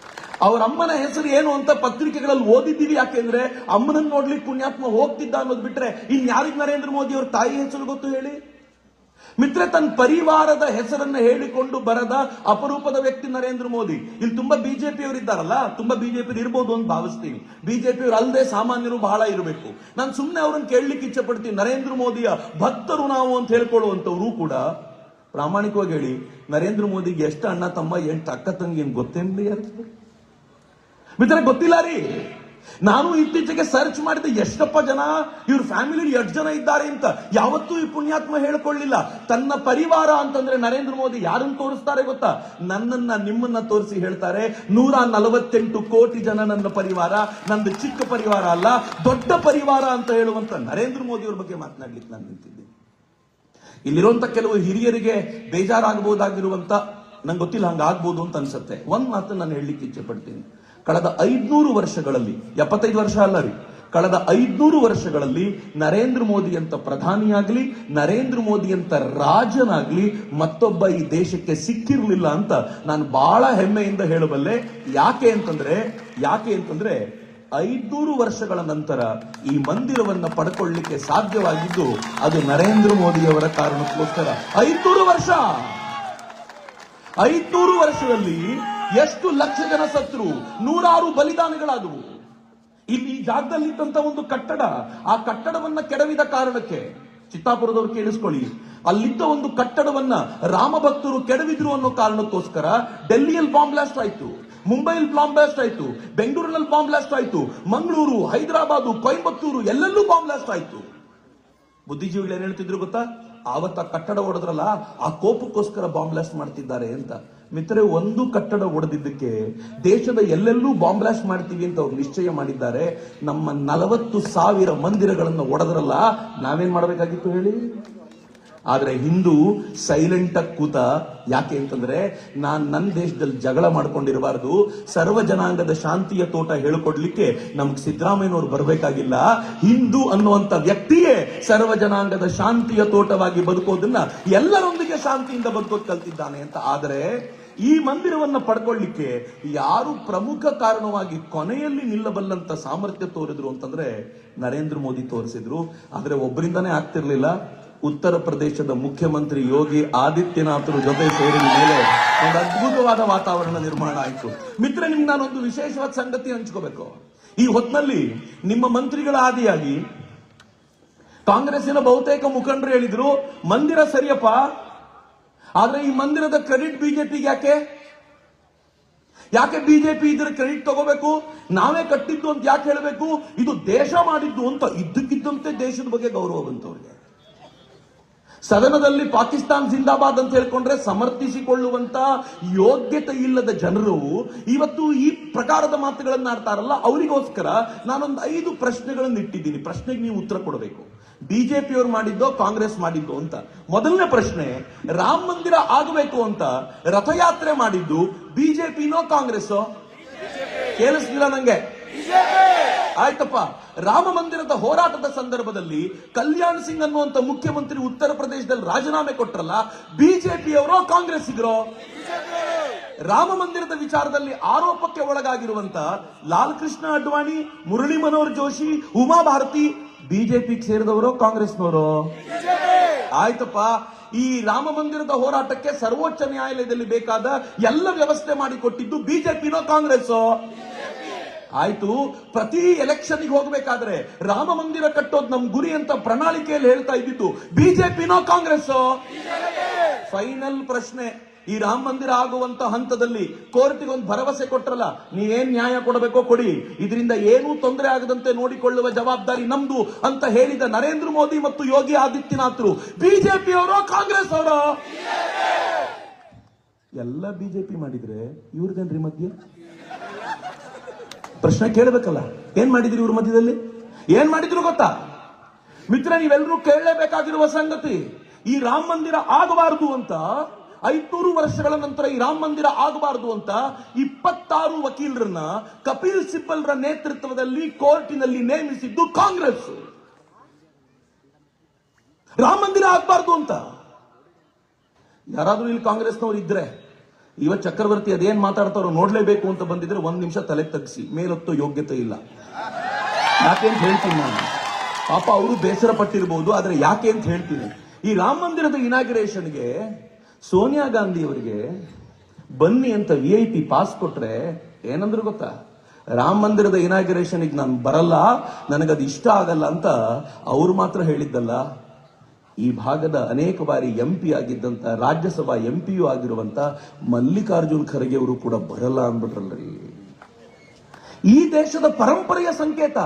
ಅವ್ರ ಅಮ್ಮನ ಹೆಸರು ಏನು ಅಂತ ಪತ್ರಿಕೆಗಳಲ್ಲಿ ಓದಿದ್ದೀವಿ. ಯಾಕೆಂದ್ರೆ ಅಮ್ಮನನ್ನು ನೋಡ್ಲಿಕ್ಕೆ ಪುಣ್ಯಾತ್ಮ ಹೋಗ್ತಿದ್ದ ಅನ್ನೋದು ಬಿಟ್ರೆ ಇನ್ ಯಾರಿಗೆ ನರೇಂದ್ರ ಮೋದಿ ಅವ್ರ ತಾಯಿ ಹೆಸರು ಗೊತ್ತು ಹೇಳಿ? ಮಿತ್ರ, ತನ್ನ ಪರಿವಾರದ ಹೆಸರನ್ನ ಹೇಳಿಕೊಂಡು ಬರದ ಅಪರೂಪದ ವ್ಯಕ್ತಿ ನರೇಂದ್ರ ಮೋದಿ. ಇಲ್ಲಿ ತುಂಬಾ ಬಿಜೆಪಿ ಅವರು ಇದ್ದಾರಲ್ಲ, ತುಂಬಾ ಬಿಜೆಪಿ ಇರ್ಬೋದು ಅಂತ ಭಾವಿಸ್ತೀನಿ. ಬಿಜೆಪಿ ಅವರು ಅಲ್ಲದೆ ಸಾಮಾನ್ಯರು ಬಹಳ ಇರಬೇಕು. ನಾನು ಸುಮ್ಮನೆ ಅವ್ರನ್ನ ಕೇಳಲಿಕ್ಕೆ ಇಚ್ಛೆ ಪಡ್ತೀನಿ. ನರೇಂದ್ರ ಮೋದಿಯ ಭಕ್ತರು ನಾವು ಅಂತ ಹೇಳ್ಕೊಳ್ಳುವಂತವ್ರು ಕೂಡ ಪ್ರಾಮಾಣಿಕವಾಗಿ ಹೇಳಿ, ನರೇಂದ್ರ ಮೋದಿಗೆ ಎಷ್ಟು ಅಣ್ಣ ತಮ್ಮ ಎಂಟು ಅಕ್ಕ ತಂಗಿ ಏನ್ ಗೊತ್ತೇನ್ರಿ? ಮಿತ್ರ, ಗೊತ್ತಿಲ್ಲ ರೀ. ನಾನು ಇತ್ತೀಚೆಗೆ ಸರ್ಚ್ ಮಾಡಿದೆ, ಎಷ್ಟಪ್ಪ ಜನ ಇವ್ರ ಫ್ಯಾಮಿಲಿ ಎಷ್ಟು ಜನ ಇದ್ದಾರೆ ಅಂತ. ಯಾವತ್ತೂ ಈ ಪುಣ್ಯಾತ್ಮ ಹೇಳ್ಕೊಳ್ಳಿಲ್ಲ. ತನ್ನ ಪರಿವಾರ ಅಂತಂದ್ರೆ ನರೇಂದ್ರ ಮೋದಿ ಯಾರನ್ನು ತೋರಿಸ್ತಾರೆ ಗೊತ್ತಾ? ನನ್ನನ್ನ, ನಿಮ್ಮನ್ನ ತೋರಿಸಿ ಹೇಳ್ತಾರೆ, ನೂರ ನಲವತ್ತೆಂಟು ಕೋಟಿ ಜನ ನನ್ನ ಪರಿವಾರ, ನಂದು ಚಿಕ್ಕ ಪರಿವಾರ ಅಲ್ಲ, ದೊಡ್ಡ ಪರಿವಾರ ಅಂತ ಹೇಳುವಂತ ನರೇಂದ್ರ ಮೋದಿ ಅವ್ರ ಬಗ್ಗೆ ಮಾತನಾಡ್ಲಿಕ್ಕೆ ನಾನು ನಿಂತಿದ್ದೆ. ಇಲ್ಲಿರುವಂತ ಕೆಲವು ಹಿರಿಯರಿಗೆ ಬೇಜಾರಾಗಬಹುದಾಗಿರುವಂತ, ನಂಗೆ ಗೊತ್ತಿಲ್ಲ, ಹಂಗಾಗ್ಬೋದು ಅಂತ ಅನ್ಸುತ್ತೆ. ಒಂದ್ ಮಾತು ನಾನು ಹೇಳಲಿಕ್ಕೆ ಇಚ್ಛೆ ಪಡ್ತೀನಿ. ಕಳೆದ ಐದ್ನೂರು ವರ್ಷಗಳಲ್ಲಿ, ಎಪ್ಪತ್ತೈದು ವರ್ಷ ಅಲ್ಲ ರೀ, ಕಳೆದ ಐದ್ನೂರು ವರ್ಷಗಳಲ್ಲಿ ನರೇಂದ್ರ ಮೋದಿ ಅಂತ ಪ್ರಧಾನಿಯಾಗ್ಲಿ, ನರೇಂದ್ರ ಮೋದಿ ಅಂತ ರಾಜನಾಗ್ಲಿ ಮತ್ತೊಬ್ಬ ಈ ದೇಶಕ್ಕೆ ಸಿಕ್ಕಿರ್ಲಿಲ್ಲ ಅಂತ ನಾನು ಬಹಳ ಹೆಮ್ಮೆಯಿಂದ ಹೇಳಬಲ್ಲೆ. ಯಾಕೆ ಅಂತಂದ್ರೆ ಯಾಕೆ ಅಂತಂದ್ರೆ ಐದ್ನೂರು ವರ್ಷಗಳ ನಂತರ ಈ ಮಂದಿರವನ್ನ ಪಡ್ಕೊಳ್ಳಿಕ್ಕೆ ಸಾಧ್ಯವಾಗಿದ್ದು ಅದು ನರೇಂದ್ರ ಮೋದಿಯವರ ಕಾರಣಕ್ಕೋಸ್ಕರ. ಐದ್ನೂರು ವರ್ಷ ಐದ್ನೂರು ವರ್ಷದಲ್ಲಿ ಎಷ್ಟು ಲಕ್ಷ ಜನ ಸತ್ರು, ನೂರಾರು ಬಲಿದಾನಗಳಾದವು. ಇಲ್ಲಿ ಈ ಜಾಗದಲ್ಲಿದ್ದಂತ ಒಂದು ಕಟ್ಟಡ, ಆ ಕಟ್ಟಡವನ್ನ ಕೆಡವಿದ ಕಾರಣಕ್ಕೆ, ಚಿತ್ತಾಪುರದವರು ಕೇಳಿಸ್ಕೊಳ್ಳಿ, ಅಲ್ಲಿದ್ದ ಒಂದು ಕಟ್ಟಡವನ್ನ ರಾಮಭಕ್ತರು ಕೆಡವಿದ್ರು ಅನ್ನೋ ಕಾರಣಕ್ಕೋಸ್ಕರ ಡೆಲ್ಲಿಯಲ್ಲಿ ಬಾಂಬ್ ಬ್ಲಾಸ್ಟ್ ಆಯ್ತು, ಮುಂಬೈಲಿ ಬಾಂಬ್ ಬ್ಲಾಸ್ಟ್ ಆಯ್ತು, ಬೆಂಗಳೂರಿನಲ್ಲಿ ಬಾಂಬ್ ಬ್ಲಾಸ್ಟ್ ಆಯ್ತು, ಮಂಗಳೂರು, ಹೈದರಾಬಾದ್, ಕೊಯಂಬತ್ತೂರು ಎಲ್ಲೆಲ್ಲೂ ಬಾಂಬ್ ಬ್ಲಾಸ್ಟ್ ಆಯ್ತು. ಬುದ್ಧಿಜೀವಿಗಳು ಏನ್ ಹೇಳ್ತಿದ್ರು ಗೊತ್ತಾ? ಆವತ್ತ ಕಟ್ಟಡ ಹೊಡೆದ್ರಲ್ಲ, ಆ ಕೋಪಕ್ಕೋಸ್ಕರ ಬಾಂಬ್ ಬ್ಲಾಸ್ಟ್ ಮಾಡ್ತಿದ್ದಾರೆ ಅಂತ. ಮಿತ್ರರೆ, ಒಂದು ಕಟ್ಟಡ ಒಡೆದಿದ್ದಕ್ಕೆ ದೇಶದ ಎಲ್ಲೆಲ್ಲೂ ಬಾಂಬ್ ಬ್ಲಾಸ್ಟ್ ಮಾಡ್ತೀವಿ ಅಂತ ಅವ್ರು ನಿಶ್ಚಯ ಮಾಡಿದ್ದಾರೆ. ನಮ್ಮ ನಲವತ್ತು ಸಾವಿರ ಮಂದಿರಗಳನ್ನು ಒಡೆದ್ರಲ್ಲ, ನಾವೇನ್ ಮಾಡಬೇಕಾಗಿತ್ತು ಹೇಳಿ? ಆದ್ರೆ ಹಿಂದೂ ಸೈಲೆಂಟ್ ಆಗಿ ಕೂತ. ಯಾಕೆ ಅಂತಂದ್ರೆ, ನಾನ್ ನನ್ನ ದೇಶದಲ್ಲಿ ಜಗಳ ಮಾಡ್ಕೊಂಡಿರಬಾರ್ದು, ಸರ್ವ ಜನಾಂಗದ ಶಾಂತಿಯ ತೋಟ ಹೇಳ್ಕೊಡ್ಲಿಕ್ಕೆ ನಮ್ಗೆ ಸಿದ್ದರಾಮಯ್ಯನವ್ರು ಬರಬೇಕಾಗಿಲ್ಲ. ಹಿಂದೂ ಅನ್ನುವಂತ ವ್ಯಕ್ತಿಯೇ ಸರ್ವ ಜನಾಂಗದ ಶಾಂತಿಯ ತೋಟವಾಗಿ ಬದುಕೋದನ್ನ, ಎಲ್ಲರೊಂದಿಗೆ ಶಾಂತಿಯಿಂದ ಬದುಕೋದು ಕಲ್ತಿದ್ದಾನೆ ಅಂತ. ಆದರೆ ಈ ಮಂದಿರವನ್ನ ಪಡ್ಕೊಳ್ಳಿಕ್ಕೆ ಯಾರು ಪ್ರಮುಖ ಕಾರಣವಾಗಿ ಕೊನೆಯಲ್ಲಿ ನಿಲ್ಲಬಲ್ಲಂತ ಸಾಮರ್ಥ್ಯ ತೋರಿದ್ರು ಅಂತಂದ್ರೆ ನರೇಂದ್ರ ಮೋದಿ ತೋರಿಸಿದ್ರು. ಆದ್ರೆ ಒಬ್ಬರಿಂದಾನೇ ಆಗ್ತಿರ್ಲಿಲ್ಲ. ಉತ್ತರ ಪ್ರದೇಶದ ಮುಖ್ಯಮಂತ್ರಿ ಯೋಗಿ ಆದಿತ್ಯನಾಥ್ರ ಜೊತೆ ಸೇರಿದ ಮೇಲೆ ಒಂದು ಅದ್ಭುತವಾದ ವಾತಾವರಣ ನಿರ್ಮಾಣ ಆಯಿತು. ಮಿತ್ರ, ನಿಮ್ಗೆ ನಾನೊಂದು ವಿಶೇಷವಾದ ಸಂಗತಿ ಹಂಚ್ಕೋಬೇಕು. ಈ ಹೊತ್ತಿನಲ್ಲಿ ನಿಮ್ಮ ಮಂತ್ರಿಗಳ ಆದಿಯಾಗಿ ಕಾಂಗ್ರೆಸ್ಸಿನ ಬಹುತೇಕ ಮುಖಂಡರು ಹೇಳಿದ್ರು, ಮಂದಿರ ಸರಿಯಪ್ಪ, ಆದ್ರೆ ಈ ಮಂದಿರದ ಕ್ರೆಡಿಟ್ ಬಿಜೆಪಿಗೆ ಯಾಕೆ ಯಾಕೆ ಬಿಜೆಪಿ ಇದರ ಕ್ರೆಡಿಟ್ ತಗೋಬೇಕು? ನಾವೇ ಕಟ್ಟಿದ್ದು ಅಂತ ಯಾಕೆ ಹೇಳಬೇಕು? ಇದು ದೇಶ ಮಾಡಿದ್ದು ಅಂತ. ಇದ್ದಕ್ಕಿದ್ದಂತೆ ದೇಶದ ಬಗ್ಗೆ ಗೌರವ ಬಂತವ್ರಿಗೆ. ಸದನದಲ್ಲಿ ಪಾಕಿಸ್ತಾನ್ ಜಿಂದಾಬಾದ್ ಅಂತ ಹೇಳ್ಕೊಂಡ್ರೆ ಸಮರ್ಥಿಸಿಕೊಳ್ಳುವಂತ ಯೋಗ್ಯತೆ ಇಲ್ಲದ ಜನರು ಇವತ್ತು ಈ ಪ್ರಕಾರದ ಮಾತುಗಳನ್ನ ಆಡ್ತಾರಲ್ಲ, ಅವರಿಗೋಸ್ಕರ ನಾನೊಂದು ಐದು ಪ್ರಶ್ನೆಗಳನ್ನು ಇಟ್ಟಿದ್ದೀನಿ. ಪ್ರಶ್ನೆಗೆ ನೀವು ಉತ್ತರ ಕೊಡಬೇಕು. ಬಿಜೆಪಿಯವರು ಮಾಡಿದ್ದೋ ಕಾಂಗ್ರೆಸ್ ಮಾಡಿದ್ದೋ ಅಂತ. ಮೊದಲನೇ ಪ್ರಶ್ನೆ, ರಾಮ ಮಂದಿರ ಆಗಬೇಕು ಅಂತ ರಥಯಾತ್ರೆ ಮಾಡಿದ್ದು ಬಿಜೆಪಿನೋ ಕಾಂಗ್ರೆಸ್? ಕೇಳಿಸ್ಲಿಲ್ಲ ನಂಗೆ. ಆಯ್ತಪ್ಪ, ರಾಮ ಮಂದಿರದ ಹೋರಾಟದ ಸಂದರ್ಭದಲ್ಲಿ ಕಲ್ಯಾಣ್ ಸಿಂಗ್ ಅನ್ನುವಂತ ಮುಖ್ಯಮಂತ್ರಿ ಉತ್ತರ ಪ್ರದೇಶದಲ್ಲಿ ರಾಜೀನಾಮೆ ಕೊಟ್ರಲ್ಲ, ಬಿಜೆಪಿಯವರೋ ಕಾಂಗ್ರೆಸ್ಸಿಗರೋ? ರಾಮ ಮಂದಿರದ ವಿಚಾರದಲ್ಲಿ ಆರೋಪಕ್ಕೆ ಒಳಗಾಗಿರುವಂತ ಲಾಲ್ ಕೃಷ್ಣ ಅಡ್ವಾಣಿ, ಮುರಳಿ ಮನೋಹರ್ ಜೋಶಿ, ಉಮಾ ಭಾರತಿ ಬಿಜೆಪಿಗೆ ಸೇರಿದವರು ಕಾಂಗ್ರೆಸ್ನವರು? ಆಯ್ತಪ್ಪ, ಈ ರಾಮ ಮಂದಿರದ ಹೋರಾಟಕ್ಕೆ ಸರ್ವೋಚ್ಚ ನ್ಯಾಯಾಲಯದಲ್ಲಿ ಬೇಕಾದ ಎಲ್ಲ ವ್ಯವಸ್ಥೆ ಮಾಡಿಕೊಟ್ಟಿದ್ದು ಬಿಜೆಪಿನೋ ಕಾಂಗ್ರೆಸ್? ಆಯ್ತು, ಪ್ರತಿ ಎಲೆಕ್ಷನ್ಗೆ ಹೋಗಬೇಕಾದ್ರೆ ರಾಮ ಮಂದಿರ ಕಟ್ಟೋದು ನಮ್ ಗುರಿ ಅಂತ ಪ್ರಣಾಳಿಕೆಯಲ್ಲಿ ಹೇಳ್ತಾ ಇದ್ದಿದ್ದು ಬಿಜೆಪಿನೋ ಕಾಂಗ್ರೆಸ್? ಫೈನಲ್ ಪ್ರಶ್ನೆ, ಈ ರಾಮ ಮಂದಿರ ಆಗುವಂತ ಹಂತದಲ್ಲಿ ಕೋರ್ಟಿಗೆ ಒಂದು ಭರವಸೆ ಕೊಟ್ರಲ್ಲ, ನೀವೇನ್ ನ್ಯಾಯ ಕೊಡಬೇಕೋ ಕೊಡಿ, ಇದರಿಂದ ಏನೂ ತೊಂದರೆ ಆಗದಂತೆ ನೋಡಿಕೊಳ್ಳುವ ಜವಾಬ್ದಾರಿ ನಮ್ದು ಅಂತ ಹೇಳಿದ ನರೇಂದ್ರ ಮೋದಿ ಮತ್ತು ಯೋಗಿ ಆದಿತ್ಯನಾಥ್ರು ಬಿಜೆಪಿಯವರೋ ಕಾಂಗ್ರೆಸ್ ಅವರೋ? ಎಲ್ಲ ಬಿಜೆಪಿ ಮಾಡಿದ್ರೆ ಇವ್ರದೇನ್ರಿ ಮಧ್ಯೆ? ಪ್ರಶ್ನೆ ಕೇಳಬೇಕಲ್ಲ, ಏನ್ ಮಾಡಿದ್ರಿ ಇವ್ರ ಮಧ್ಯದಲ್ಲಿ? ಏನ್ ಮಾಡಿದ್ರು ಗೊತ್ತಾ ಮಿತ್ರ? ನೀವೆಲ್ಲರೂ ಕೇಳಲೇಬೇಕಾಗಿರುವ ಸಂಗತಿ, ಈ ರಾಮ ಮಂದಿರ ಆಗಬಾರದು ಅಂತ, ಐದ್ನೂರು ವರ್ಷಗಳ ನಂತರ ಈ ರಾಮ ಮಂದಿರ ಆಗಬಾರದು ಅಂತ ಇಪ್ಪತ್ತಾರು ವಕೀಲರನ್ನ ಕಪಿಲ್ ಸಿಬ್ಬಲ್ರ ನೇತೃತ್ವದಲ್ಲಿ ಕೋರ್ಟಿನಲ್ಲಿ ನೇಮಿಸಿದ್ದು ಕಾಂಗ್ರೆಸ್. ರಾಮ ಮಂದಿರ ಆಗಬಾರದು ಅಂತ. ಯಾರಾದ್ರೂ ಇಲ್ಲಿ ಕಾಂಗ್ರೆಸ್ನವರು ಇದ್ರೆ ಇವತ್ತು ಚಕ್ರವರ್ತಿ ಅದೇನ್ ಮಾತಾಡ್ತಾರೋ ನೋಡ್ಲೇಬೇಕು ಅಂತ ಬಂದಿದ್ರೆ ಒಂದ್ ನಿಮಿಷ ತಲೆ ತಗ್ಸಿ, ಮೇಲೊತ್ತು ಯೋಗ್ಯತೆ ಇಲ್ಲ. ಯಾಕೆ ಅಂತ ಹೇಳ್ತೀನಿ ನಾನು. ಪಾಪ ಅವರು ಬೇಸರ ಪಟ್ಟಿರ್ಬೋದು, ಆದ್ರೆ ಯಾಕೆ ಅಂತ ಹೇಳ್ತೀನಿ. ಈ ರಾಮ ಮಂದಿರದ ಇನಾಗ್ರೇಷನ್ಗೆ ಸೋನಿಯಾ ಗಾಂಧಿ ಅವರಿಗೆ ಬನ್ನಿ ಅಂತ ವಿ ಐ ಪಿ ಪಾಸ್ ಕೊಟ್ರೆ ಏನಂದ್ರು ಗೊತ್ತಾ, ರಾಮ ಮಂದಿರದ ಇನಾಗ್ರೇಷನ್ಗೆ ನಾನು ಬರಲ್ಲ, ನನಗದು ಇಷ್ಟ ಆಗಲ್ಲ ಅಂತ ಅವ್ರು ಮಾತ್ರ ಹೇಳಿದ್ದಲ್ಲ, ಈ ಭಾಗದ ಅನೇಕ ಬಾರಿ ಎಂ ಪಿ ಆಗಿದ್ದಂತ, ರಾಜ್ಯಸಭಾ ಎಂ ಪಿಯೂ ಆಗಿರುವಂತ ಮಲ್ಲಿಕಾರ್ಜುನ್ ಖರ್ಗೆ ಅವರು ಕೂಡ ಬರಲ್ಲ ಅಂದ್ಬಿಟ್ರಲ್ರಿ. ಈ ದೇಶದ ಪರಂಪರೆಯ ಸಂಕೇತ.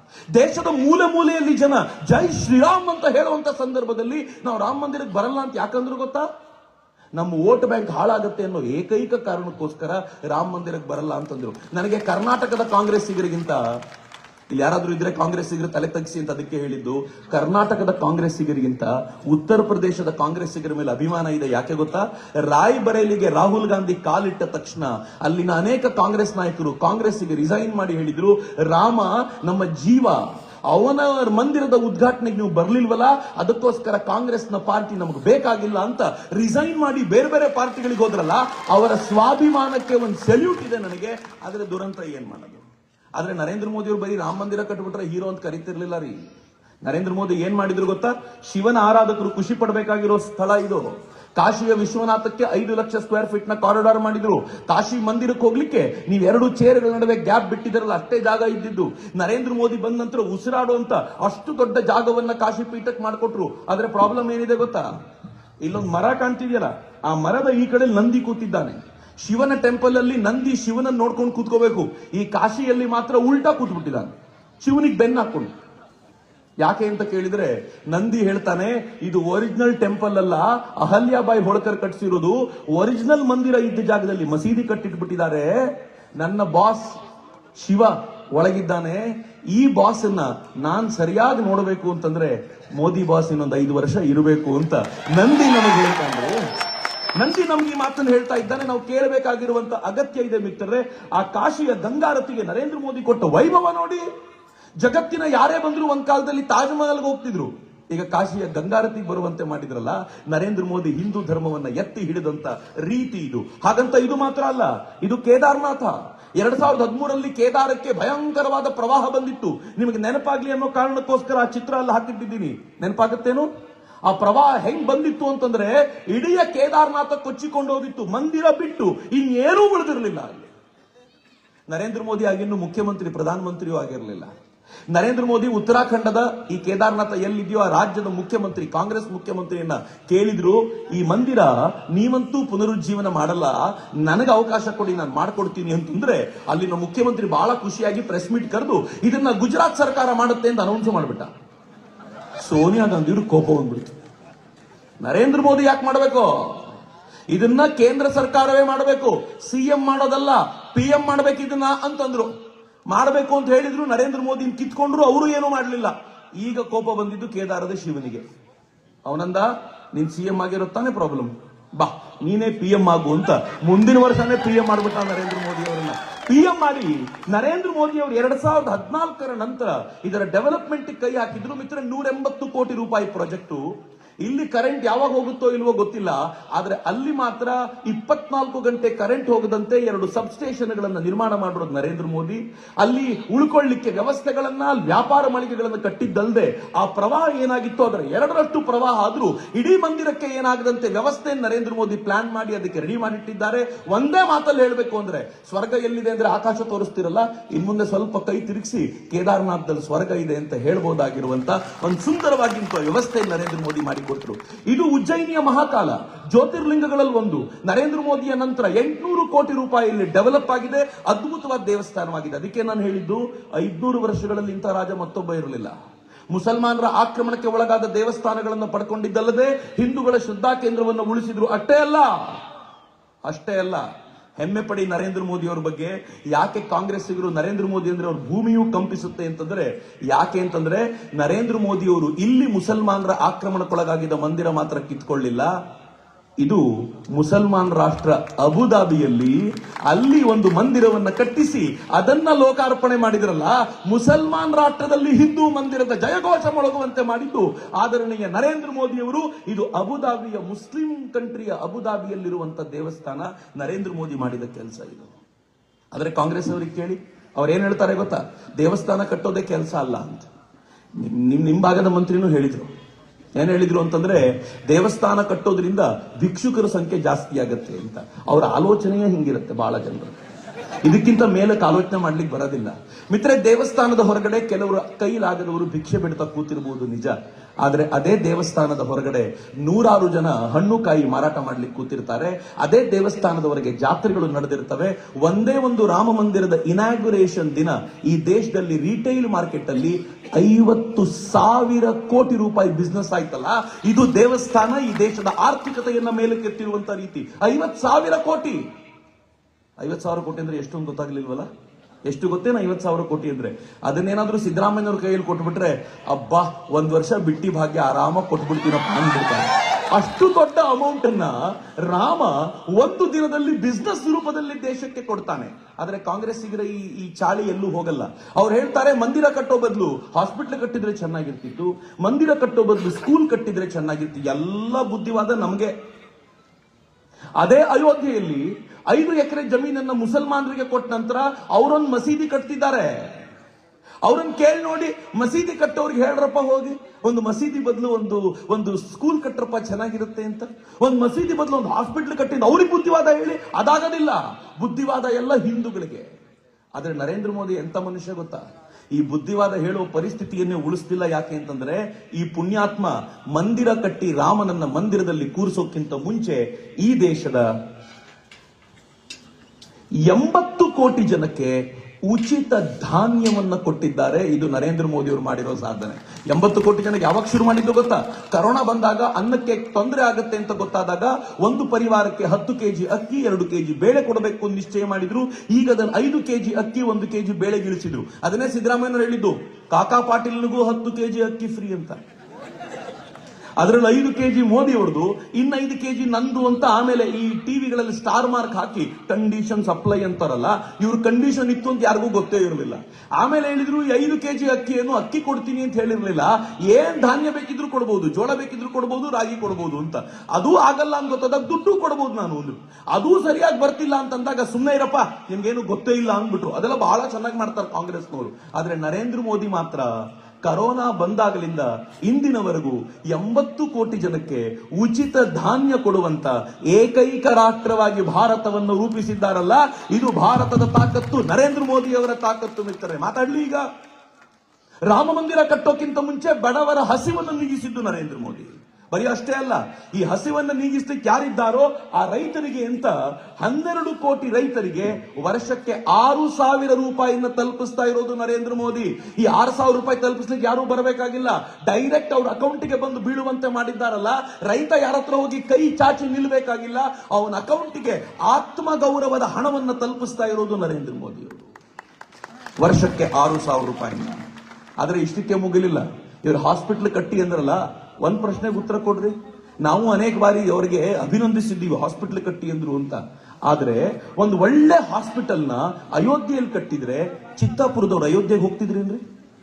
ದೇಶದ ಮೂಲೆ ಮೂಲೆಯಲ್ಲಿ ಜನ ಜೈ ಶ್ರೀರಾಮ್ ಅಂತ ಹೇಳುವಂತ ಸಂದರ್ಭದಲ್ಲಿ ನಾವು ರಾಮ ಮಂದಿರಕ್ಕೆ ಬರಲ್ಲ ಅಂತ ಯಾಕಂದ್ರು ಗೊತ್ತಾ, ನಮ್ಮ ವೋಟ್ ಬ್ಯಾಂಕ್ ಹಾಳಾಗುತ್ತೆ ಅನ್ನೋ ಏಕೈಕ ಕಾರಣಕ್ಕೋಸ್ಕರ ರಾಮ ಮಂದಿರಕ್ಕೆ ಬರಲ್ಲ ಅಂತಂದ್ರು. ನನಗೆ ಕರ್ನಾಟಕದ ಕಾಂಗ್ರೆಸ್ಸಿಗರಿಗಿಂತ, ಇಲ್ಲಿ ಯಾರಾದ್ರೂ ಇದ್ರೆ ಕಾಂಗ್ರೆಸ್ಸಿಗರು ತಲೆ ತಗ್ಸಿ ಅಂತ ಅದಕ್ಕೆ ಹೇಳಿದ್ದು, ಕರ್ನಾಟಕದ ಕಾಂಗ್ರೆಸ್ಸಿಗರಿಗಿಂತ ಉತ್ತರ ಪ್ರದೇಶದ ಕಾಂಗ್ರೆಸ್ಸಿಗರ ಮೇಲೆ ಅಭಿಮಾನ ಇದೆ. ಯಾಕೆ ಗೊತ್ತಾ, ರಾಯ್ಬರೇಲಿಗೆ ರಾಹುಲ್ ಗಾಂಧಿ ಕಾಲಿಟ್ಟ ತಕ್ಷಣ ಅಲ್ಲಿನ ಅನೇಕ ಕಾಂಗ್ರೆಸ್ ನಾಯಕರು ಕಾಂಗ್ರೆಸ್ಸಿಗೆ ರಿಸೈನ್ ಮಾಡಿ ಹೇಳಿದ್ರು, ರಾಮ ನಮ್ಮ ಜೀವ, ಅವನ ಮಂದಿರದ ಉದ್ಘಾಟನೆಗೆ ನೀವು ಬರ್ಲಿಲ್ವಲ್ಲ, ಅದಕ್ಕೋಸ್ಕರ ಕಾಂಗ್ರೆಸ್ನ ಪಾರ್ಟಿ ನಮಗೆ ಬೇಕಾಗಿಲ್ಲ ಅಂತ ರಿಸೈನ್ ಮಾಡಿ ಬೇರೆ ಬೇರೆ ಪಾರ್ಟಿಗಳಿಗೆ ಹೋದ್ರಲ್ಲ, ಅವರ ಸ್ವಾಭಿಮಾನಕ್ಕೆ ಒಂದು ಸೆಲ್ಯೂಟ್ ಇದೆ ನನಗೆ. ಆದ್ರೆ ದುರಂತ ಏನ್ ಮಾಡೋದು. ಆದ್ರೆ ನರೇಂದ್ರ ಮೋದಿ ಅವರು ಬರೀ ರಾಮ ಮಂದಿರ ಕಟ್ಬಿಟ್ರೆ ಹೀರೋ ಅಂತ ಕರೀತಿರ್ಲಿಲ್ಲ ರೀ. ನರೇಂದ್ರ ಮೋದಿ ಏನ್ ಮಾಡಿದ್ರು ಗೊತ್ತಾ, ಶಿವನ ಆರಾಧಕರು ಖುಷಿ ಪಡಬೇಕಾಗಿರೋ ಸ್ಥಳ ಇದು. ಕಾಶಿಯ ವಿಶ್ವನಾಥಕ್ಕೆ ಐದು ಲಕ್ಷ ಸ್ಕ್ವೇರ್ ಫೀಟ್ ನ ಕಾರಿಡಾರ್ ಮಾಡಿದ್ರು. ಕಾಶಿ ಮಂದಿರಕ್ಕೆ ಹೋಗ್ಲಿಕ್ಕೆ ನೀವು ಎರಡು ಚೇರ್ಗಳ ನಡುವೆ ಗ್ಯಾಪ್ ಬಿಟ್ಟಿದ್ರಲ್ಲ, ಅಷ್ಟೇ ಜಾಗ ಇದ್ದಿದ್ದು. ನರೇಂದ್ರ ಮೋದಿ ಬಂದ ನಂತರ ಉಸಿರಾಡುವಂತ ಅಷ್ಟು ದೊಡ್ಡ ಜಾಗವನ್ನ ಕಾಶಿ ಪೀಠಕ್ಕೆ ಮಾಡಿಕೊಟ್ರು. ಆದ್ರೆ ಪ್ರಾಬ್ಲಮ್ ಏನಿದೆ ಗೊತ್ತಾ, ಇಲ್ಲೊಂದು ಮರ ಕಾಣ್ತಿದೆಯಲ್ಲ, ಆ ಮರದ ಈ ಕಡೆ ನಂದಿ ಕೂತಿದ್ದಾನೆ. ಶಿವನ ಟೆಂಪಲ್ ಅಲ್ಲಿ ನಂದಿ ಶಿವನನ್ನು ನೋಡ್ಕೊಂಡು ಕೂತ್ಕೋಬೇಕು, ಈ ಕಾಶಿಯಲ್ಲಿ ಮಾತ್ರ ಉಲ್ಟಾ ಕೂತ್ಬಿಟ್ಟಿದ್ದಾನೆ, ಶಿವನಿಗೆ ಬೆನ್ನ ಹಾಕೊಂಡು. ಯಾಕೆ ಅಂತ ಕೇಳಿದ್ರೆ ನಂದಿ ಹೇಳ್ತಾನೆ, ಇದು ಒರಿಜಿನಲ್ ಟೆಂಪಲ್ ಅಲ್ಲ, ಅಹಲ್ಯಾಬಾಯಿ ಹೋಳ್ಕರ್ ಕಟ್ಸಿರೋದು. ಒರಿಜಿನಲ್ ಮಂದಿರ ಇದ್ದ ಜಾಗದಲ್ಲಿ ಮಸೀದಿ ಕಟ್ಟಿಟ್ಬಿಟ್ಟಿದ್ದಾರೆ. ನನ್ನ ಬಾಸ್ ಶಿವ ಒಳಗಿದ್ದಾನೆ, ಈ ಬಾಸ್ ಅನ್ನ ನಾನ್ ಸರಿಯಾಗಿ ನೋಡಬೇಕು ಅಂತಂದ್ರೆ ಮೋದಿ ಬಾಸ್ ಇನ್ನೊಂದು ಐದು ವರ್ಷ ಇರಬೇಕು ಅಂತ ನಂದಿ ನಮಗೆ ಹೇಳ್ತಾನೆ. ನಂದಿ ನಮ್ಗೆ ಈ ಮಾತನ್ನು ಹೇಳ್ತಾ ಇದ್ದಾನೆ. ನಾವು ಕೇಳಬೇಕಾಗಿರುವಂತ ಅಗತ್ಯ ಇದೆ ಮಿತ್ರರೇ. ಆ ಕಾಶಿಯ ಗಂಗಾರತಿಗೆ ನರೇಂದ್ರ ಮೋದಿ ಕೊಟ್ಟ ವೈಭವ ನೋಡಿ. ಜಗತ್ತಿನ ಯಾರೇ ಬಂದ್ರು ಒಂದ್ ಕಾಲದಲ್ಲಿ ತಾಜ್ ಮಹಲ್ಗೆ ಹೋಗ್ತಿದ್ರು, ಈಗ ಕಾಶಿಯ ಗಂಗಾರತಿಗೆ ಬರುವಂತೆ ಮಾಡಿದ್ರಲ್ಲ. ನರೇಂದ್ರ ಮೋದಿ ಹಿಂದೂ ಧರ್ಮವನ್ನ ಎತ್ತಿ ಹಿಡಿದಂತ ರೀತಿ ಇದು. ಹಾಗಂತ ಇದು ಮಾತ್ರ ಅಲ್ಲ, ಇದು ಕೇದಾರನಾಥ. ಎರಡ್ ಸಾವಿರದ ಹದಿಮೂರರಲ್ಲಿ ಕೇದಾರಕ್ಕೆ ಭಯಂಕರವಾದ ಪ್ರವಾಹ ಬಂದಿತ್ತು. ನಿಮಗೆ ನೆನಪಾಗ್ಲಿ ಅನ್ನೋ ಕಾರಣಕ್ಕೋಸ್ಕರ ಆ ಚಿತ್ರ ಅಲ್ಲಿ ಹಾಕಿಟ್ಟಿದ್ದೀನಿ, ನೆನಪಾಗುತ್ತೇನು? ಆ ಪ್ರವಾಹ ಹೆಂಗ್ ಬಂದಿತ್ತು ಅಂತಂದ್ರೆ ಇಡೀ ಕೇದಾರನಾಥ ಕೊಚ್ಚಿಕೊಂಡು ಹೋಗಿತ್ತು, ಮಂದಿರ ಬಿಟ್ಟು ಇನ್ನೇನೂ ಉಳಿದಿರಲಿಲ್ಲ ಅಲ್ಲಿ. ನರೇಂದ್ರ ಮೋದಿ ಆಗಿನ್ನು ಮುಖ್ಯಮಂತ್ರಿ ಪ್ರಧಾನಮಂತ್ರಿಯೂ ಆಗಿರಲಿಲ್ಲ. ನರೇಂದ್ರ ಮೋದಿ ಉತ್ತರಾಖಂಡದ ಈ ಕೇದಾರನಾಥ ಎಲ್ಲಿದೆಯೋ ಆ ರಾಜ್ಯದ ಮುಖ್ಯಮಂತ್ರಿ, ಕಾಂಗ್ರೆಸ್ ಮುಖ್ಯಮಂತ್ರಿಯನ್ನ ಕೇಳಿದ್ರು, ಈ ಮಂದಿರ ನೀವಂತೂ ಪುನರುಜ್ಜೀವನ ಮಾಡಲ್ಲ, ನನಗೆ ಅವಕಾಶ ಕೊಡಿ, ನಾನು ಮಾಡ್ಕೊಡ್ತೀನಿ ಅಂತಂದ್ರೆ ಅಲ್ಲಿನ ಮುಖ್ಯಮಂತ್ರಿ ಬಹಳ ಖುಷಿಯಾಗಿ ಪ್ರೆಸ್ ಮೀಟ್ ಕರೆದು ಇದನ್ನ ಗುಜರಾತ್ ಸರ್ಕಾರ ಮಾಡುತ್ತೆ ಅಂತ ಅನೌನ್ಸ್ ಮಾಡ್ಬಿಟ್ಟ. ಸೋನಿಯಾ ಗಾಂಧಿ ಅವರು ಕೋಪ ಬಂದ್ಬಿಡ್ತು. ನರೇಂದ್ರ ಮೋದಿ ಯಾಕೆ ಮಾಡಬೇಕು ಇದನ್ನ, ಕೇಂದ್ರ ಸರ್ಕಾರವೇ ಮಾಡಬೇಕು, ಸಿಎಂ ಮಾಡೋದಲ್ಲ, ಪಿ ಎಂ ಮಾಡ್ಬೇಕು ಇದನ್ನ ಅಂತಂದ್ರು. ಮಾಡಬೇಕು ಅಂತ ಹೇಳಿದ್ರು, ನರೇಂದ್ರ ಮೋದಿ ಕಿತ್ಕೊಂಡ್ರು, ಅವರು ಏನೂ ಮಾಡಲಿಲ್ಲ. ಈಗ ಕೋಪ ಬಂದಿದ್ದು ಕೇದಾರದ ಶಿವನಿಗೆ. ಅವನಂದ, ನೀನ್ ಸಿಎಂ ಆಗಿರುತ್ತಾನೆ ಪ್ರಾಬ್ಲಮ್, ಬಾ ನೀನೇ ಪಿ ಎಂ ಆಗು ಅಂತ ಮುಂದಿನ ವರ್ಷನೇ ಪಿ ಎಂ ಮಾಡ್ಬಿಟ್ಟ ನರೇಂದ್ರ ಮೋದಿ ಅವರನ್ನ. ಪಿ ಎಂ ಮಾಡಿ ನರೇಂದ್ರ ಮೋದಿ ಅವರು ಎರಡ್ ಸಾವಿರದ ಹದಿನಾಲ್ಕರ ನಂತರ ಇದರ ಡೆವಲಪ್ಮೆಂಟ್ ಕೈ ಹಾಕಿದ್ರು. ಮಿತ್ರ, ನೂರ ಎಂಬತ್ತು ಕೋಟಿ ರೂಪಾಯಿ ಪ್ರಾಜೆಕ್ಟು. ಇಲ್ಲಿ ಕರೆಂಟ್ ಯಾವಾಗ ಹೋಗುತ್ತೋ ಇಲ್ವೋ ಗೊತ್ತಿಲ್ಲ, ಆದ್ರೆ ಅಲ್ಲಿ ಮಾತ್ರ ಇಪ್ಪತ್ನಾಲ್ಕು ಗಂಟೆ ಕರೆಂಟ್ ಹೋಗದಂತೆ ಎರಡು ಸಬ್ ಸ್ಟೇಷನ್ಗಳನ್ನ ನಿರ್ಮಾಣ ಮಾಡಿರೋದು ನರೇಂದ್ರ ಮೋದಿ. ಅಲ್ಲಿ ಉಳ್ಕೊಳ್ಳಿಕ್ಕೆ ವ್ಯವಸ್ಥೆಗಳನ್ನ, ವ್ಯಾಪಾರ ಮಳಿಗೆಗಳನ್ನು ಕಟ್ಟಿದ್ದಲ್ಲದೆ ಆ ಪ್ರವಾಹ ಏನಾಗಿತ್ತು ಅದರ ಎರಡರಷ್ಟು ಪ್ರವಾಹ ಆದ್ರೂ ಇಡೀ ಮಂದಿರಕ್ಕೆ ಏನಾಗದಂತೆ ವ್ಯವಸ್ಥೆ ನರೇಂದ್ರ ಮೋದಿ ಪ್ಲಾನ್ ಮಾಡಿ ಅದಕ್ಕೆ ರೆಡಿ ಮಾಡಿಟ್ಟಿದ್ದಾರೆ. ಒಂದೇ ಮಾತಲ್ಲಿ ಹೇಳಬೇಕು ಅಂದ್ರೆ, ಸ್ವರ್ಗ ಎಲ್ಲಿದೆ ಅಂದ್ರೆ ಆಕಾಶ ತೋರಿಸ್ತಿರಲ್ಲ, ಇನ್ ಮುಂದೆ ಸ್ವಲ್ಪ ಕೈ ತಿರುಗಿಸಿ ಕೇದಾರನಾಥದಲ್ಲಿ ಸ್ವರ್ಗ ಇದೆ ಅಂತ ಹೇಳ್ಬೋದಾಗಿರುವಂತ ಒಂದು ಸುಂದರವಾಗಿಂತ ವ್ಯವಸ್ಥೆ ನರೇಂದ್ರ ಮೋದಿ ಮಾಡಿ ಕೊಟ್ಟರು. ಇದು ಉಜ್ಜಯಿನಿಯ ಮಹಾಕಾಲ, ಜ್ಯೋತಿರ್ಲಿಂಗಗಳಲ್ಲಿ ಒಂದು. ನರೇಂದ್ರ ಮೋದಿಯ ನಂತರ ಎಂಟುನೂರು ಕೋಟಿ ರೂಪಾಯಿಯಲ್ಲಿ ಡೆವಲಪ್ ಆಗಿದೆ, ಅದ್ಭುತವಾದ ದೇವಸ್ಥಾನವಾಗಿದೆ. ಅದಕ್ಕೆ ನಾನು ಹೇಳಿದ್ದು, ಐದ್ನೂರು ವರ್ಷಗಳಲ್ಲಿ ಇಂಥ ರಾಜ ಮತ್ತೊಬ್ಬ ಇರಲಿಲ್ಲ. ಮುಸಲ್ಮಾನರ ಆಕ್ರಮಣಕ್ಕೆ ಒಳಗಾದ ದೇವಸ್ಥಾನಗಳನ್ನು ಪಡ್ಕೊಂಡಿದ್ದಲ್ಲದೆ ಹಿಂದೂಗಳ ಶ್ರದ್ಧಾ ಕೇಂದ್ರವನ್ನು ಉಳಿಸಿದ್ರು. ಅಷ್ಟೇ ಅಲ್ಲ ಅಷ್ಟೇ ಅಲ್ಲ ಹೆಮ್ಮೆ ಪಡಿ ನರೇಂದ್ರ ಮೋದಿ ಅವರ ಬಗ್ಗೆ. ಯಾಕೆ ಕಾಂಗ್ರೆಸ್ಸಿಗರು ನರೇಂದ್ರ ಮೋದಿ ಅಂದ್ರೆ ಅವ್ರ ಭೂಮಿಯೂ ಕಂಪಿಸುತ್ತೆ ಅಂತಂದ್ರೆ, ಯಾಕೆ ಅಂತಂದ್ರೆ ನರೇಂದ್ರ ಮೋದಿ ಅವರು ಇಲ್ಲಿ ಮುಸಲ್ಮಾನರ ಆಕ್ರಮಣಕ್ಕೊಳಗಾಗಿದ್ದ ಮಂದಿರ ಮಾತ್ರ ಕಿತ್ಕೊಳ್ಳಿಲ್ಲ, ಇದು ಮುಸಲ್ಮಾನ್ ರಾಷ್ಟ್ರ ಅಬುದಾಬಿಯಲ್ಲಿ ಅಲ್ಲಿ ಒಂದು ಮಂದಿರವನ್ನ ಕಟ್ಟಿಸಿ ಅದನ್ನ ಲೋಕಾರ್ಪಣೆ ಮಾಡಿದ್ರಲ್ಲ. ಮುಸಲ್ಮಾನ್ ರಾಷ್ಟ್ರದಲ್ಲಿ ಹಿಂದೂ ಮಂದಿರದ ಜಯಘೋಷ ಮೊಳಗುವಂತೆ ಮಾಡಿದ್ದು ಆದರಣೀಯ ನರೇಂದ್ರ ಮೋದಿಯವರು. ಇದು ಅಬುದಾಬಿಯ ಮುಸ್ಲಿಂ ಕಂಟ್ರಿಯ ಅಬುದಾಬಿಯಲ್ಲಿರುವಂತಹ ದೇವಸ್ಥಾನ. ನರೇಂದ್ರ ಮೋದಿ ಮಾಡಿದ ಕೆಲಸ ಇದು. ಆದ್ರೆ ಕಾಂಗ್ರೆಸ್ ಅವರಿಗೆ ಕೇಳಿ, ಅವ್ರು ಏನ್ ಹೇಳ್ತಾರೆ ಗೊತ್ತಾ? ದೇವಸ್ಥಾನ ಕಟ್ಟೋದೇ ಕೆಲಸ ಅಲ್ಲ ಅಂತ. ನಿಮ್ ನಿಮ್ ಭಾಗದ ಮಂತ್ರಿನೂ ಹೇಳಿದ್ರು. ಏನ್ ಹೇಳಿದ್ರು ಅಂತಂದ್ರೆ, ದೇವಸ್ಥಾನ ಕಟ್ಟೋದ್ರಿಂದ ಭಿಕ್ಷುಕರ ಸಂಖ್ಯೆ ಜಾಸ್ತಿ ಆಗತ್ತೆ ಅಂತ. ಅವರ ಆಲೋಚನೆಯೇ ಹಿಂಗಿರುತ್ತೆ ಬಹಳ ಜನರು. ಇದಕ್ಕಿಂತ ಮೇಲಕ್ಕೆ ಆಲೋಚನೆ ಮಾಡ್ಲಿಕ್ಕೆ ಬರೋದಿಲ್ಲ. ಮಿತ್ರ, ದೇವಸ್ಥಾನದ ಹೊರಗಡೆ ಕೆಲವರು ಕೈಲಾಗದವರು ಭಿಕ್ಷೆ ಬಿಡ್ತಾ ಕೂತಿರ್ಬೋದು ನಿಜ. ಆದ್ರೆ ಅದೇ ದೇವಸ್ಥಾನದ ಹೊರಗಡೆ ನೂರಾರು ಜನ ಹಣ್ಣು ಕಾಯಿ ಮಾರಾಟ ಮಾಡ್ಲಿಕ್ಕೆ ಕೂತಿರ್ತಾರೆ. ಅದೇ ದೇವಸ್ಥಾನದವರೆಗೆ ಜಾತ್ರೆಗಳು ನಡೆದಿರ್ತವೆ. ಒಂದೇ ಒಂದು ರಾಮ ಮಂದಿರದ ಇನಾಗ್ಯುರೇಷನ್ ದಿನ ಈ ದೇಶದಲ್ಲಿ ರಿಟೈಲ್ ಮಾರ್ಕೆಟ್ ಅಲ್ಲಿ ಐವತ್ತು ಸಾವಿರ ಕೋಟಿ ರೂಪಾಯಿ ಬಿಸ್ನೆಸ್ ಆಯ್ತಲ್ಲ. ಇದು ದೇವಸ್ಥಾನ ಈ ದೇಶದ ಆರ್ಥಿಕತೆಯನ್ನ ಮೇಲಕ್ಕೆತ್ತಿರುವಂತ ರೀತಿ. ಐವತ್ ಸಾವಿರ ಕೋಟಿ ಐವತ್ ಸಾವಿರ ಕೋಟಿ ಅಂದ್ರೆ ಎಷ್ಟು ಅಂತ ಗೊತ್ತಾಗ್ಲಿಲ್ವಲ್ಲ? ಎಷ್ಟು ಗೊತ್ತೇನ ಐವತ್ ಸಾವಿರ ಕೋಟಿ ಅಂದ್ರೆ? ಅದನ್ನೇನಾದ್ರೂ ಸಿದ್ದರಾಮಯ್ಯನವ್ರ ಕೈಯಲ್ಲಿ ಕೊಟ್ಬಿಟ್ರೆ ಅಬ್ಬಾ ಒಂದ್ ವರ್ಷ ಬಿಟ್ಟಿ ಭಾಗ್ಯ ಆರಾಮಾಗಿ ಕೊಟ್ಬಿಡ್ತೀನಪ್ಪ ಅಂದ್ಬಿಡ್ತಾರೆ. ಅಷ್ಟು ದೊಡ್ಡ ಅಮೌಂಟ್ ಅನ್ನ ರಾಮ ಒಂದು ದಿನದಲ್ಲಿ ಬಿಸ್ನೆಸ್ ರೂಪದಲ್ಲಿ ದೇಶಕ್ಕೆ ಕೊಡ್ತಾನೆ. ಆದ್ರೆ ಕಾಂಗ್ರೆಸ್ಸಿಗರ ಈ ಈ ಚಾಳಿ ಎಲ್ಲೂ ಹೋಗಲ್ಲ. ಅವ್ರು ಹೇಳ್ತಾರೆ, ಮಂದಿರ ಕಟ್ಟೋ ಬದಲು ಹಾಸ್ಪಿಟಲ್ ಕಟ್ಟಿದ್ರೆ ಚೆನ್ನಾಗಿರ್ತಿತ್ತು, ಮಂದಿರ ಕಟ್ಟೋ ಬದಲು ಸ್ಕೂಲ್ ಕಟ್ಟಿದ್ರೆ ಚೆನ್ನಾಗಿರ್ತಿತ್ತು. ಎಲ್ಲ ಬುದ್ಧಿವಾದ ನಮ್ಗೆ. ಅದೇ ಅಯೋಧ್ಯೆಯಲ್ಲಿ ಐದು ಎಕರೆ ಜಮೀನನ್ನ ಮುಸಲ್ಮಾನರಿಗೆ ಕೊಟ್ಟ ನಂತರ ಅವರೊಂದು ಮಸೀದಿ ಕಟ್ತಿದ್ದಾರೆ. ಅವ್ರನ್ನ ಕೇಳಿ ನೋಡಿ, ಮಸೀದಿ ಕಟ್ಟೋರಿಗೆ ಹೇಳ್ರಪ್ಪ ಹೋಗಿ, ಒಂದು ಮಸೀದಿ ಬದಲು ಒಂದು ಒಂದು ಸ್ಕೂಲ್ ಕಟ್ಟರಪ್ಪ ಚೆನ್ನಾಗಿರುತ್ತೆ ಅಂತ. ಒಂದು ಮಸೀದಿ ಬದಲು ಒಂದು ಹಾಸ್ಪಿಟಲ್ ಕಟ್ಟಿದ್ದು ಅವ್ರಿಗೆ ಬುದ್ಧಿವಾದ ಹೇಳಿ. ಅದಾಗೋದಿಲ್ಲ. ಬುದ್ಧಿವಾದ ಎಲ್ಲ ಹಿಂದೂಗಳಿಗೆ. ಆದ್ರೆ ನರೇಂದ್ರ ಮೋದಿ ಎಂತ ಮನುಷ್ಯ ಗೊತ್ತಾ? ಈ ಬುದ್ಧಿವಾದ ಹೇಳುವ ಪರಿಸ್ಥಿತಿಯನ್ನೇ ಉಳಿಸ್ತಿಲ್ಲ. ಯಾಕೆ ಅಂತಂದ್ರೆ, ಈ ಪುಣ್ಯಾತ್ಮ ಮಂದಿರ ಕಟ್ಟಿ ರಾಮನನ್ನ ಮಂದಿರದಲ್ಲಿ ಕೂರಿಸೋಕ್ಕಿಂತ ಮುಂಚೆ ಈ ದೇಶದ ಎಂಬತ್ತು ಕೋಟಿ ಜನಕ್ಕೆ ಉಚಿತ ಧಾನ್ಯವನ್ನ ಕೊಟ್ಟಿದ್ದಾರೆ. ಇದು ನರೇಂದ್ರ ಮೋದಿ ಅವರು ಮಾಡಿರೋ ಸಾಧನೆ. ಎಂಬತ್ತು ಕೋಟಿ ಜನಕ್ಕೆ ಯಾವಾಗ ಶುರು ಮಾಡಿದ್ದು ಗೊತ್ತಾ? ಕರೋನಾ ಬಂದಾಗ ಅನ್ನಕ್ಕೆ ತೊಂದರೆ ಆಗುತ್ತೆ ಅಂತ ಗೊತ್ತಾದಾಗ ಒಂದು ಪರಿವಾರಕ್ಕೆ ಹತ್ತು ಕೆಜಿ ಅಕ್ಕಿ, ಎರಡು ಕೆಜಿ ಬೇಳೆ ಕೊಡಬೇಕು ಅಂತ ನಿಶ್ಚಯ ಮಾಡಿದ್ರು. ಈಗ ಅದನ್ನು ಐದು ಕೆಜಿ ಅಕ್ಕಿ, ಒಂದು ಕೆಜಿ ಬೇಳೆ ಇಳಿಸಿದ್ರು. ಅದನ್ನೇ ಸಿದ್ದರಾಮಯ್ಯನವರು ಹೇಳಿದ್ದು, ಕಾಕಾ ಪಾಟೀಲ್ನಿಗೂ ಹತ್ತು ಕೆಜಿ ಅಕ್ಕಿ ಫ್ರೀ ಅಂತ. ಅದರಲ್ಲಿ ಐದು ಕೆಜಿ ಮೋದಿ ಅವ್ರದ್ದು, ಇನ್ನು ಐದು ಕೆಜಿ ನಂದು ಅಂತ. ಆಮೇಲೆ ಈ ಟಿವಿಗಳಲ್ಲಿ ಸ್ಟಾರ್ ಮಾರ್ಕ್ ಹಾಕಿ ಕಂಡೀಷನ್ ಸಪ್ಲೈ ಅಂತಾರಲ್ಲ, ಇವ್ರ ಕಂಡೀಷನ್ ಇತ್ತು ಅಂತ ಯಾರಿಗೂ ಗೊತ್ತೇ ಇರಲಿಲ್ಲ. ಆಮೇಲೆ ಹೇಳಿದ್ರು, ಈ ಐದು ಕೆಜಿ ಅಕ್ಕಿಯನ್ನು ಅಕ್ಕಿ ಕೊಡ್ತೀನಿ ಅಂತ ಹೇಳಿರ್ಲಿಲ್ಲ, ಏನ್ ಧಾನ್ಯ ಬೇಕಿದ್ರು ಕೊಡಬಹುದು, ಜೋಳ ಬೇಕಿದ್ರು ಕೊಡಬಹುದು, ರಾಗಿ ಕೊಡಬಹುದು ಅಂತ. ಅದು ಆಗಲ್ಲ ಅಂತ ಗೊತ್ತಾದಾಗ ದುಡ್ಡು ಕೊಡಬಹುದು ನಾನು ಅಂದ್ರು. ಅದು ಸರಿಯಾಗಿ ಬರ್ತಿಲ್ಲ ಅಂತಂದಾಗ ಸುಮ್ಮನೆ ಇರಪ್ಪ, ನಿಮ್ಗೇನು ಗೊತ್ತೇ ಇಲ್ಲ ಅಂದ್ಬಿಟ್ರು. ಅದೆಲ್ಲ ಬಹಳ ಚೆನ್ನಾಗಿ ಮಾಡ್ತಾರೆ ಕಾಂಗ್ರೆಸ್ನವರು. ಆದ್ರೆ ನರೇಂದ್ರ ಮೋದಿ ಮಾತ್ರ ಕರೋನಾ ಬಂದಾಗಲಿಂದ ಇಂದಿನವರೆಗೂ ಎಂಬತ್ತು ಕೋಟಿ ಜನಕ್ಕೆ ಉಚಿತ ಧಾನ್ಯ ಕೊಡುವಂತ ಏಕೈಕ ರಾಷ್ಟ್ರವಾಗಿ ಭಾರತವನ್ನು ರೂಪಿಸಿದ್ದಾರಲ್ಲ, ಇದು ಭಾರತದ ತಾಕತ್ತು, ನರೇಂದ್ರ ಮೋದಿ ಅವರ ತಾಕತ್ತು. ಮಿತ್ರರೇ, ಮಾತಾಡ್ಲಿ. ಈಗ ರಾಮ ಮಂದಿರ ಕಟ್ಟೋಕ್ಕಿಂತ ಮುಂಚೆ ಬಡವರ ಹಸಿವನ್ನು ನೀಗಿಸಿದ್ದು ನರೇಂದ್ರ ಮೋದಿ. ಬರೀ ಅಷ್ಟೇ ಅಲ್ಲ, ಈ ಹಸಿವನ್ನು ನೀಗಿಸ್ಲಿಕ್ಕೆ ಯಾರಿದ್ದಾರೋ ಆ ರೈತರಿಗೆ ಅಂತ ಹನ್ನೆರಡು ಕೋಟಿ ರೈತರಿಗೆ ವರ್ಷಕ್ಕೆ ಆರು ಸಾವಿರ ರೂಪಾಯಿನ ತಲುಪಿಸ್ತಾ ಇರೋದು ನರೇಂದ್ರ ಮೋದಿ. ಈ ಆರು ಸಾವಿರ ರೂಪಾಯಿ ತಲುಪಿಸ್ಲಿಕ್ಕೆ ಯಾರು ಬರಬೇಕಾಗಿಲ್ಲ, ಡೈರೆಕ್ಟ್ ಅವ್ರ ಅಕೌಂಟ್ಗೆ ಬಂದು ಬೀಳುವಂತೆ ಮಾಡಿದ್ದಾರಲ್ಲ. ರೈತ ಯಾರ ಹತ್ರ ಹೋಗಿ ಕೈ ಚಾಚಿ ನಿಲ್ಬೇಕಾಗಿಲ್ಲ, ಅವನ ಅಕೌಂಟ್ಗೆ ಆತ್ಮ ಗೌರವದ ಹಣವನ್ನು ತಲುಪಿಸ್ತಾ ಇರೋದು ನರೇಂದ್ರ ಮೋದಿ ಅವರು. ವರ್ಷಕ್ಕೆ ಆರು ಸಾವಿರ ರೂಪಾಯಿನ. ಆದ್ರೆ ಇಷ್ಟಕ್ಕೆ ಮುಗಿಲಿಲ್ಲ. ಇವರು ಹಾಸ್ಪಿಟಲ್ ಕಟ್ಟಿ ಅಂದ್ರಲ್ಲ, ಒಂದ್ ಪ್ರಶ್ನೆಗೆ ಉತ್ತರ ಕೊಡ್ರಿ. ನಾವು ಅನೇಕ ಬಾರಿ ಅವರಿಗೆ ಅಭಿನಂದಿಸಿದ್ದೀವಿ, ಹಾಸ್ಪಿಟಲ್ ಕಟ್ಟಿ ಅಂದ್ರು ಅಂತ. ಆದ್ರೆ ಒಂದು ಒಳ್ಳೆ ಹಾಸ್ಪಿಟಲ್ನ ಅಯೋಧ್ಯೆಯಲ್ಲಿ ಕಟ್ಟಿದ್ರೆ ಚಿತ್ತಾಪುರದವ್ರು ಅಯೋಧ್ಯೆಗೆ ಹೋಗ್ತಿದ್ರೇನ್ರಿ?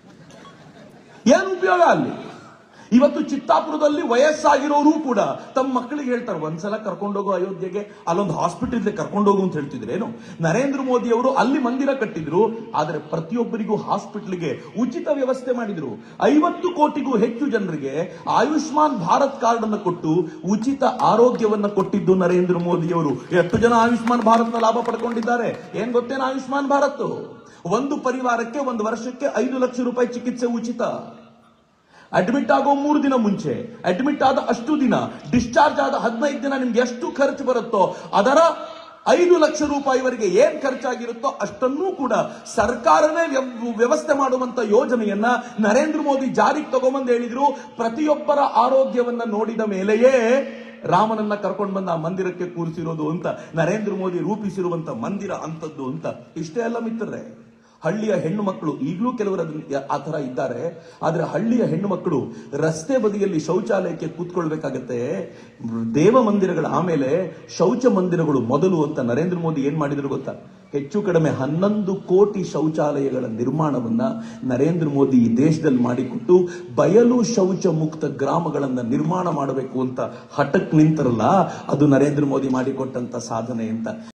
ಏನ್ ಉಪಯೋಗ ಅಲ್ಲಿ? ಇವತ್ತು ಚಿತ್ತಾಪುರದಲ್ಲಿ ವಯಸ್ಸಾಗಿರೋರು ಕೂಡ ತಮ್ಮ ಮಕ್ಕಳಿಗೆ ಹೇಳ್ತಾರೆ, ಒಂದ್ಸಲ ಕರ್ಕೊಂಡೋಗು ಅಯೋಧ್ಯೆಗೆ, ಅಲ್ಲೊಂದು ಹಾಸ್ಪಿಟಲ್ ಇದೆ ಕರ್ಕೊಂಡೋಗು ಅಂತ ಹೇಳ್ತಿದ್ರೇನು? ನರೇಂದ್ರ ಮೋದಿ ಅವರು ಅಲ್ಲಿ ಮಂದಿರ ಕಟ್ಟಿದ್ರು, ಆದ್ರೆ ಪ್ರತಿಯೊಬ್ಬರಿಗೂ ಹಾಸ್ಪಿಟಲ್ಗೆ ಉಚಿತ ವ್ಯವಸ್ಥೆ ಮಾಡಿದ್ರು. ಐವತ್ತು ಕೋಟಿಗೂ ಹೆಚ್ಚು ಜನರಿಗೆ ಆಯುಷ್ಮಾನ್ ಭಾರತ್ ಕಾರ್ಡ್ ಅನ್ನು ಕೊಟ್ಟು ಉಚಿತ ಆರೋಗ್ಯವನ್ನ ಕೊಟ್ಟಿದ್ದು ನರೇಂದ್ರ ಮೋದಿ ಅವರು. ಎಷ್ಟು ಜನ ಆಯುಷ್ಮಾನ್ ಭಾರತ್ ನ ಲಾಭ ಪಡ್ಕೊಂಡಿದ್ದಾರೆ ಏನ್ ಗೊತ್ತೇನು? ಆಯುಷ್ಮಾನ್ ಭಾರತ್ ಒಂದು ಪರಿವಾರಕ್ಕೆ ಒಂದು ವರ್ಷಕ್ಕೆ ಐದು ಲಕ್ಷ ರೂಪಾಯಿ ಚಿಕಿತ್ಸೆ ಉಚಿತ. ಅಡ್ಮಿಟ್ ಆಗೋ ಮೂರು ದಿನ ಮುಂಚೆ, ಅಡ್ಮಿಟ್ ಆದ ಅಷ್ಟು ದಿನ, ಡಿಸ್ಚಾರ್ಜ್ ಆದ ಹದಿನೈದು ದಿನ ನಿಮ್ಗೆ ಎಷ್ಟು ಖರ್ಚು ಬರುತ್ತೋ ಅದರ ಐದು ಲಕ್ಷ ರೂಪಾಯಿವರೆಗೆ ಏನ್ ಖರ್ಚಾಗಿರುತ್ತೋ ಅಷ್ಟನ್ನೂ ಕೂಡ ಸರ್ಕಾರವೇ ವ್ಯವಸ್ಥೆ ಮಾಡುವಂತ ಯೋಜನೆಯನ್ನ ನರೇಂದ್ರ ಮೋದಿ ಜಾರಿಗೆ ತಗೊಂಬಂದು ಹೇಳಿದ್ರು. ಪ್ರತಿಯೊಬ್ಬರ ಆರೋಗ್ಯವನ್ನ ನೋಡಿದ ಮೇಲೆಯೇ ರಾಮನನ್ನ ಕರ್ಕೊಂಡು ಬಂದ ಆ ಮಂದಿರಕ್ಕೆ ಕೂರಿಸಿರೋದು ಅಂತ. ನರೇಂದ್ರ ಮೋದಿ ರೂಪಿಸಿರುವಂತ ಮಂದಿರ ಅಂತದ್ದು ಅಂತ. ಇಷ್ಟೇ ಅಲ್ಲ ಮಿತ್ರರೇ, ಹಳ್ಳಿಯ ಹೆಣ್ಣು ಮಕ್ಕಳು ಈಗಲೂ ಕೆಲವರು ಅದನ್ನ ಆ ತರ ಇದ್ದಾರೆ. ಆದ್ರೆ ಹಳ್ಳಿಯ ಹೆಣ್ಣು ಮಕ್ಕಳು ರಸ್ತೆ ಬದಿಯಲ್ಲಿ ಶೌಚಾಲಯಕ್ಕೆ ಕೂತ್ಕೊಳ್ಬೇಕಾಗತ್ತೆ. ದೇವ ಮಂದಿರಗಳ ಆಮೇಲೆ ಶೌಚ ಮಂದಿರಗಳು ಮೊದಲು ಅಂತ ನರೇಂದ್ರ ಮೋದಿ ಏನ್ ಮಾಡಿದ್ರು ಗೊತ್ತಾ? ಹೆಚ್ಚು ಕಡಿಮೆ ಹನ್ನೊಂದು ಕೋಟಿ ಶೌಚಾಲಯಗಳ ನಿರ್ಮಾಣವನ್ನ ನರೇಂದ್ರ ಮೋದಿ ಈ ದೇಶದಲ್ಲಿ ಮಾಡಿಕೊಟ್ಟು ಬಯಲು ಶೌಚ ಮುಕ್ತ ಗ್ರಾಮಗಳನ್ನ ನಿರ್ಮಾಣ ಮಾಡಬೇಕು ಅಂತ ಹಠಕ್ ನಿಂತರಲ್ಲ, ಅದು ನರೇಂದ್ರ ಮೋದಿ ಮಾಡಿಕೊಟ್ಟಂತ ಸಾಧನೆ ಅಂತ.